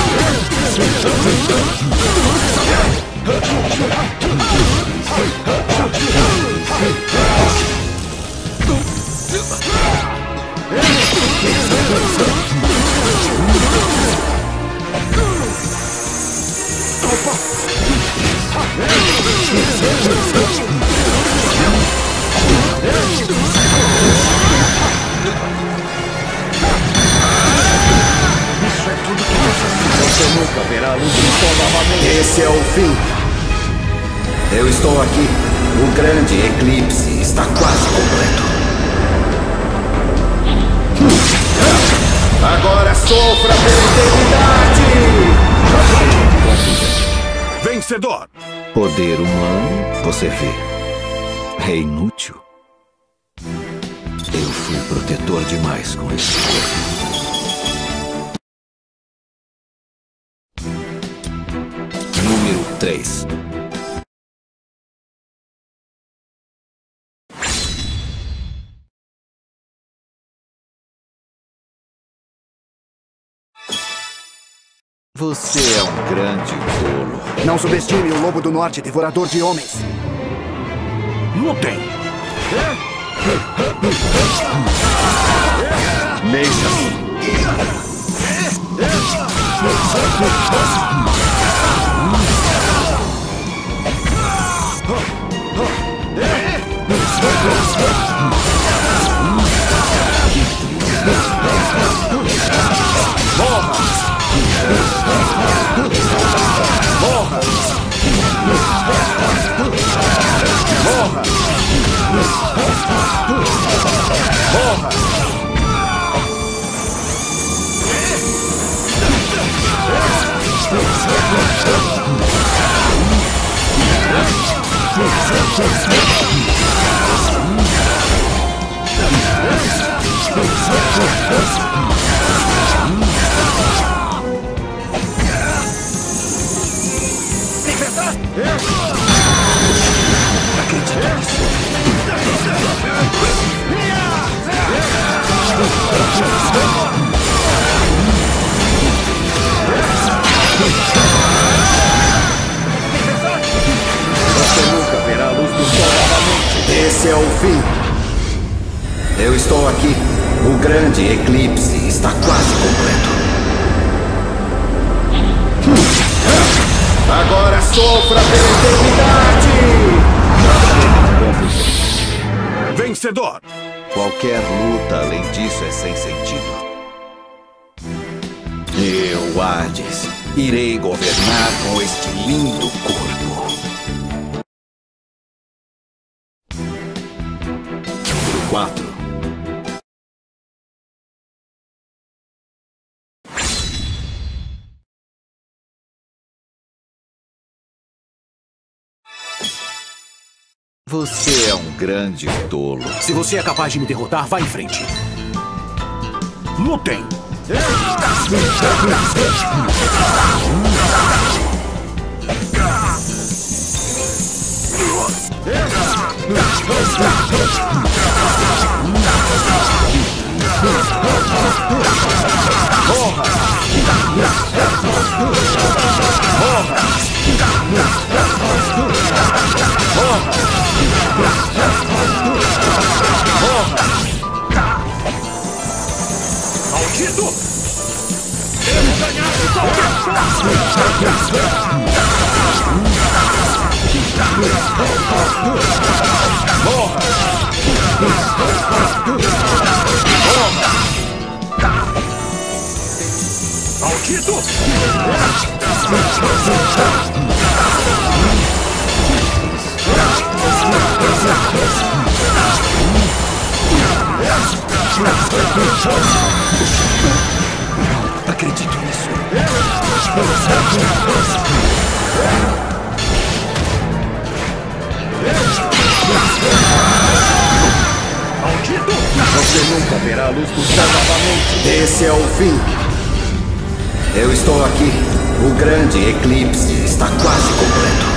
Você nunca verá a luz do sol novamente. Esse é o fim. Eu estou aqui. O grande eclipse está quase completo. Agora sofra pela eternidade! Vencedor! Poder humano, você vê. É inútil. Eu fui protetor demais com esse corpo. Número três. Você é um grande tolo. Não subestime o Lobo do Norte, devorador de homens. Lutem! Mexa-se. Morra! Morra! Morra! Morra! Acredito nisso. Você nunca verá a luz do sol novamente. Esse é o fim. Eu estou aqui. O grande eclipse está quase completo. Agora sofra pela eternidade! Vencedor! Qualquer luta além disso é sem sentido. Eu, Hades, irei governar com este lindo corpo. Número quatro. Você é um grande tolo. Se você é capaz de me derrotar, vá em frente. Lutem! Morra! Morra! Maldito! Temos ganhado qualquer Morra! Morra! Maldito! Acredito nisso. Maldito! Você nunca verá a luz do sol novamente. Esse é o fim. Eu estou aqui. O grande eclipse está quase completo.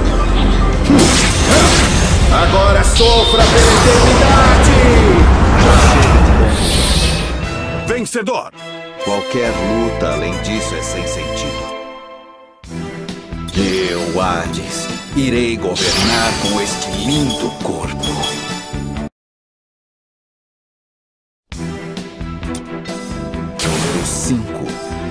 Agora sofra pela eternidade! Vencedor! Qualquer luta além disso é sem sentido. Eu, Hades, irei governar com este lindo corpo. Número cinco.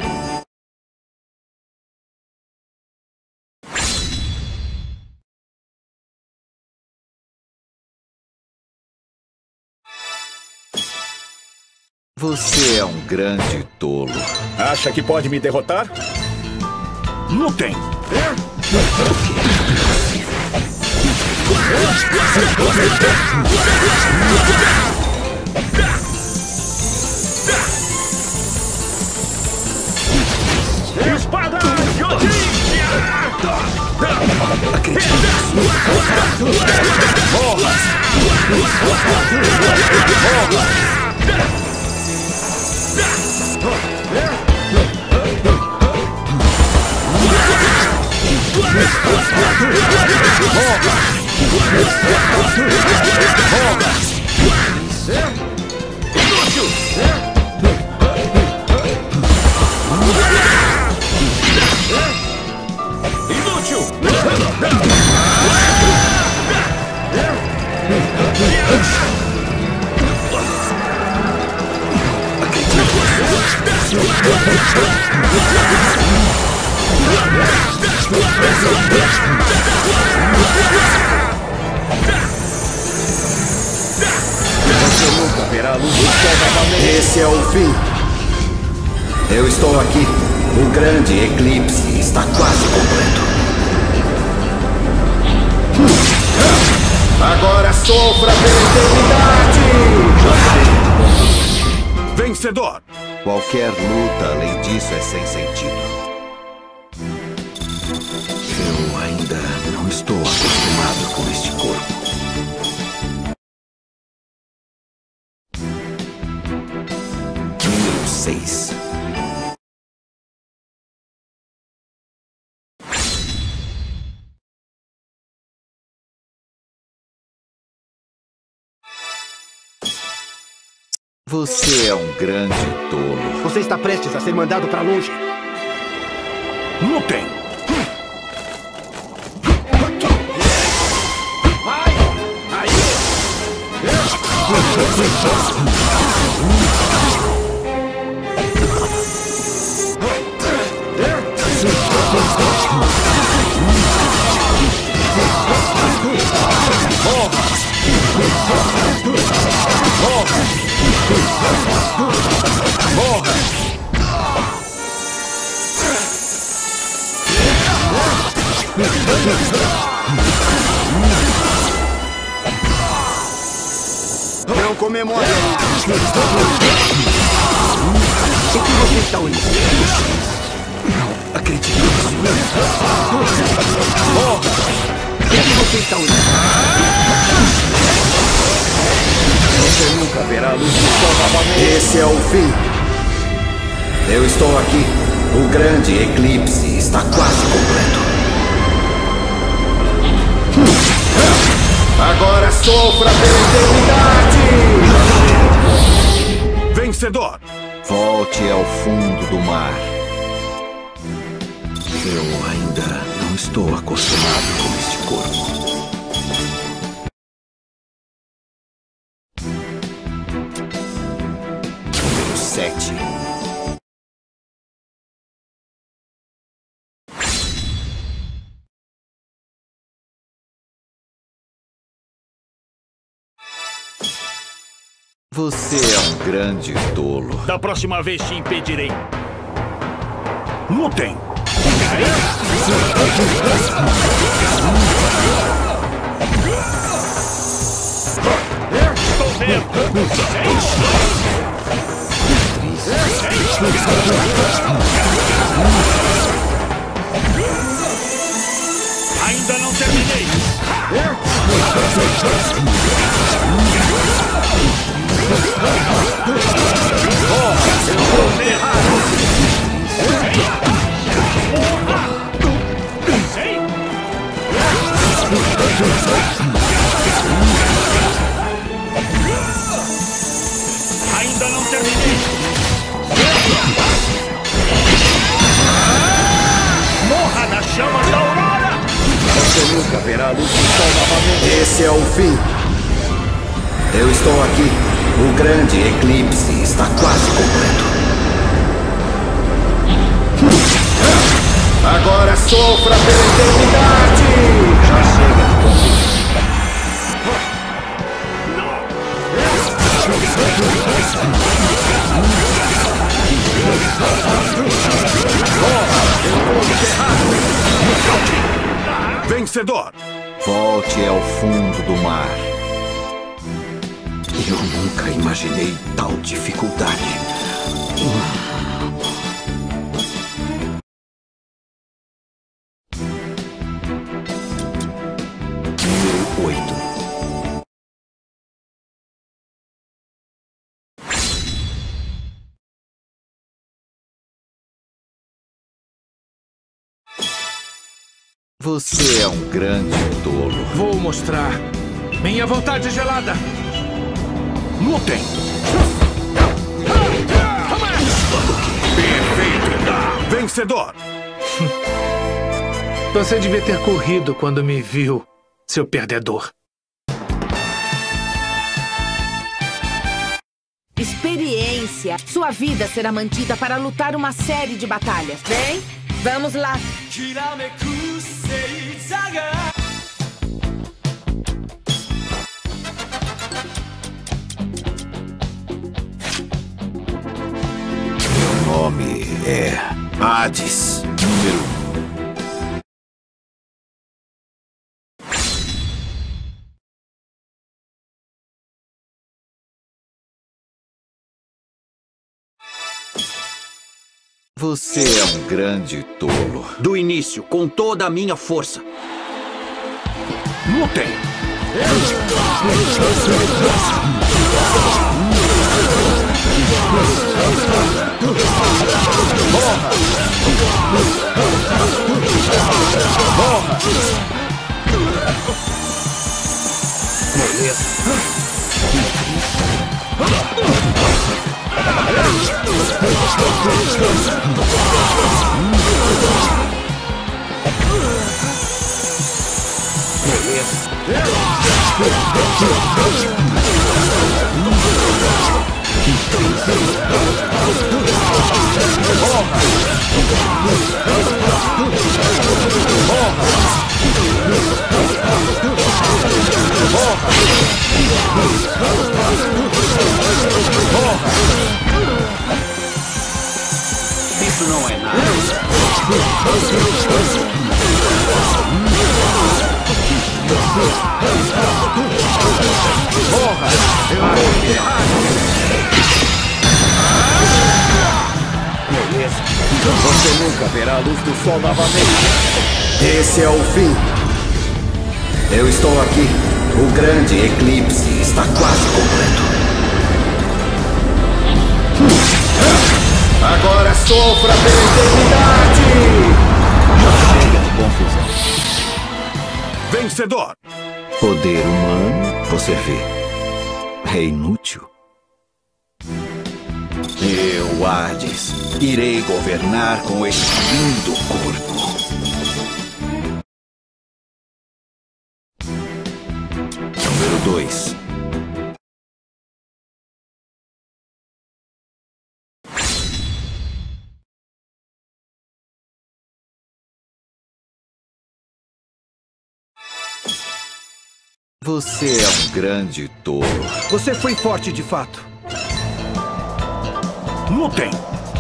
Você é um grande tolo. Acha que pode me derrotar? Lutem! Espada de Odícia! Acredito. Morra! Inútil! Você nunca verá a luz do sol novamente. Esse é o fim. Eu estou aqui. O grande eclipse está quase completo. Agora sofra pela eternidade! Vencedor! Qualquer luta além disso é sem sentido. Eu ainda não estou acostumado com este corpo. Número seis. Você é um grande tolo. Você está prestes a ser mandado para longe. Lutem! Não comemore. O que você está olhando? Não acredito nisso. O que você está olhando? Você nunca verá a luz do sol novamente. Esse é o fim. Eu estou aqui. O grande eclipse está quase completo. Agora sofra pela eternidade! Vencedor! Volte ao fundo do mar. Eu ainda não estou acostumado com este corpo. Número sete. Você é um grande tolo. Da próxima vez te impedirei. Lutem! Estou vendo! Ainda não terminei! Ainda não terminei! Morra na chama da aurora! Você nunca verá a luz do sol novamente. Esse é o fim. Eu estou aqui. O grande eclipse está quase completo. Agora sofra pela eternidade! Já chega de confusão. Vencedor! Volte ao fundo do mar. Eu nunca imaginei tal dificuldade. Número oito. Você é um grande tolo. Vou mostrar minha vontade gelada. Lutem! Perfeito! Vencedor! Você devia ter corrido quando me viu, seu perdedor. Experiência. Sua vida será mantida para lutar uma série de batalhas. Bem, vamos lá. Meu nome é Hades. Número um. Você é um grande tolo. Do início, com toda a minha força. Lutem! Morra! Morra! Beleza. Isso não é nada. Morra! Eu vou errar! Beleza. Você nunca verá a luz do sol novamente. Esse é o fim. Eu estou aqui. O grande eclipse está quase completo. Agora sofra pela eternidade! Já chega de confusão. Vencedor! Poder humano, você vê. É inútil. Eu, Hades, irei governar com este lindo corpo. Número dois. Você é um grande tolo. Você foi forte de fato. Lutem!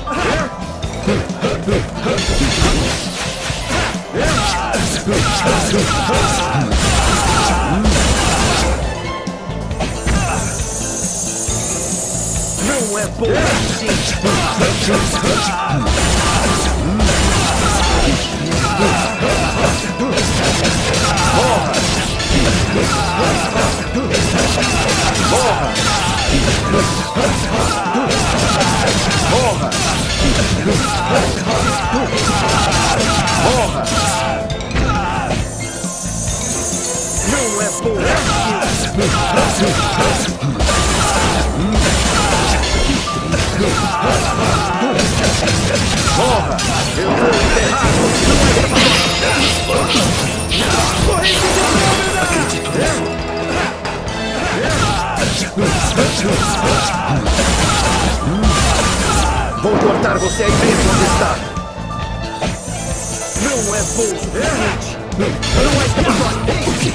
Não é bom assim. Morra! Morra! Morra! Morra! Não é bom assim. Vou cortar você aí mesmo onde está. Não é bom o suficiente. Não é suficiente.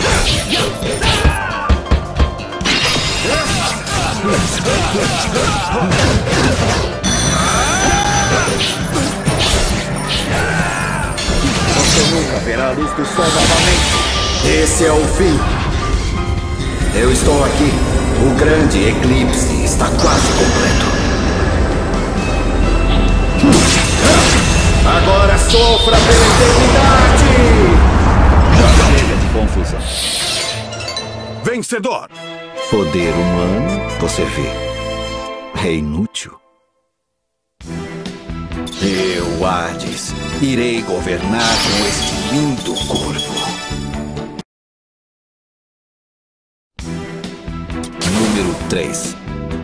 Você nunca verá a luz do sol novamente. Esse é o fim. Eu estou aqui. O grande eclipse está quase completo. Agora sofra pela eternidade! Já chega de confusão. Vencedor! Poder humano, você vê. É inútil. Eu, Hades, irei governar com este lindo corpo. Número três.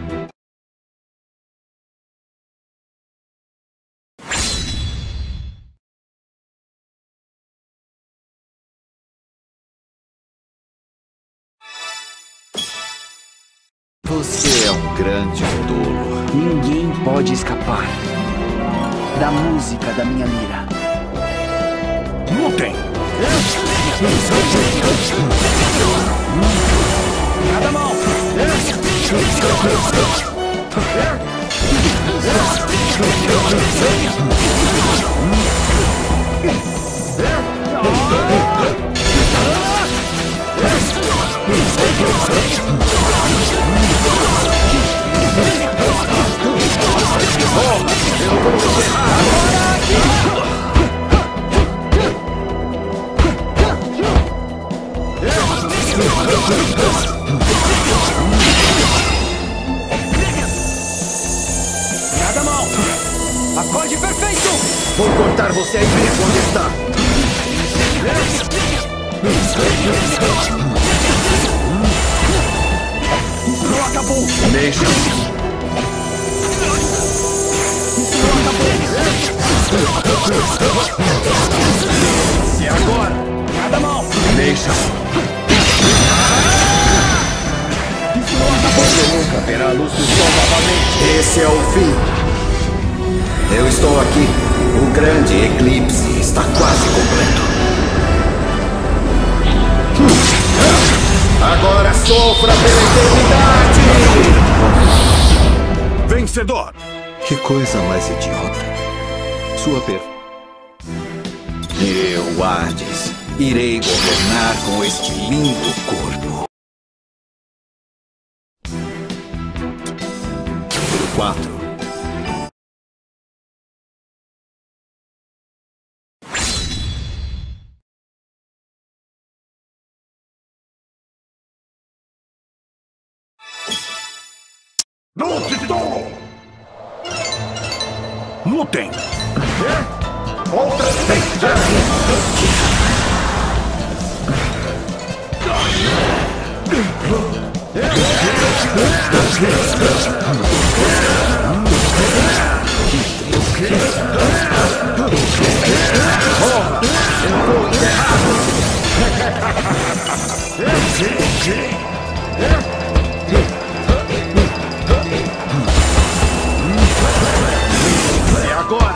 Você é um grande tolo. Ninguém pode escapar da música da minha lira. Lutem! Cada mão! Cada mão! Acorde perfeito! Vou cortar você aí mesmo onde está. Não acabou! Deixa. E agora? Cada mão! Deixa. Você nunca verá a luz do sol novamente. Esse é o fim. Eu estou aqui. O grande eclipse está quase completo. Agora sofra pela eternidade! Vencedor! Que coisa mais idiota. Sua per... Eu, Hades, irei governar com este lindo corpo. quatro. Lutem! Outra vez! É agora!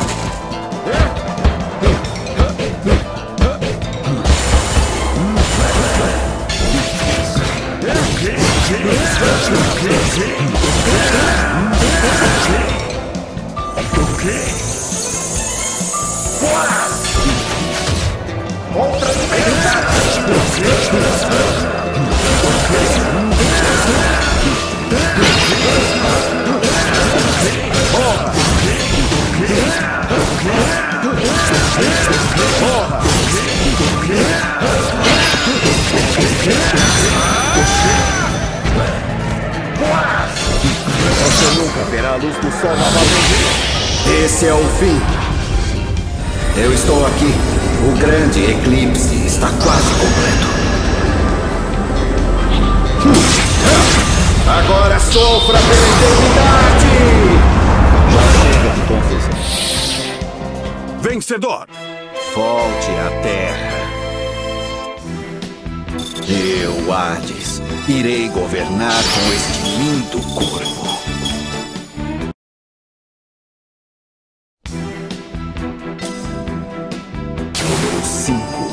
O quê? Fora! Outra Você nunca verá a luz do sol novamente. Esse é o fim. Eu estou aqui. O grande eclipse está quase completo. Agora sofra pela eternidade! Chega de confusão. Vencedor! Volte à Terra. Eu, Hades, Irei governar com este lindo corpo. Número cinco.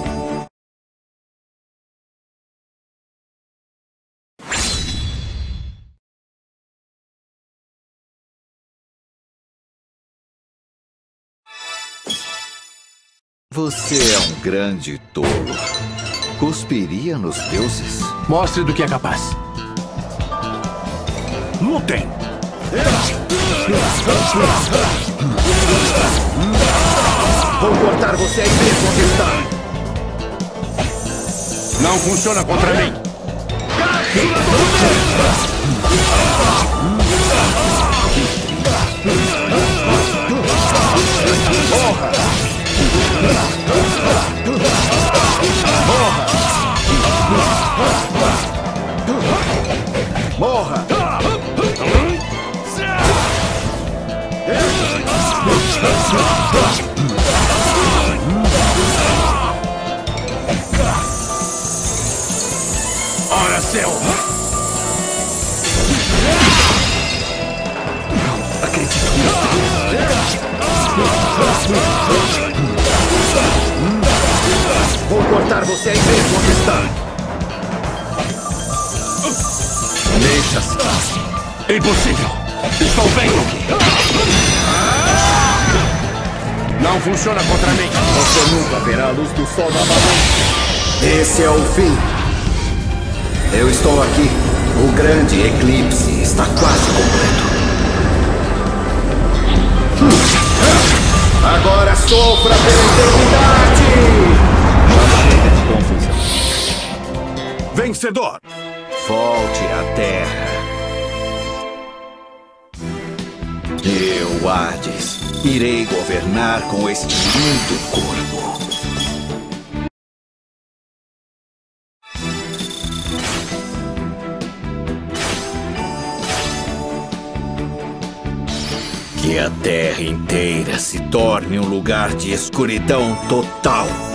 Você é um grande tolo. Cuspiria nos deuses? Mostre do que é capaz. Lutem! Vou cortar você aí mesmo onde está. Não funciona contra mim. Morra! Morra! Ora, céu! Não acredito nisso. Vou cortar você aí mesmo onde está. Deixa-se. Impossível! Estou vendo! Não funciona contra mim! Você nunca verá a luz do sol novamente. Esse é o fim. Eu estou aqui. O grande eclipse está quase completo. Agora sofra pela eternidade! Chega de confusão. Vencedor! Volte à Terra. Eu, Hades, irei governar com este lindo corpo. Que a Terra inteira se torne um lugar de escuridão total.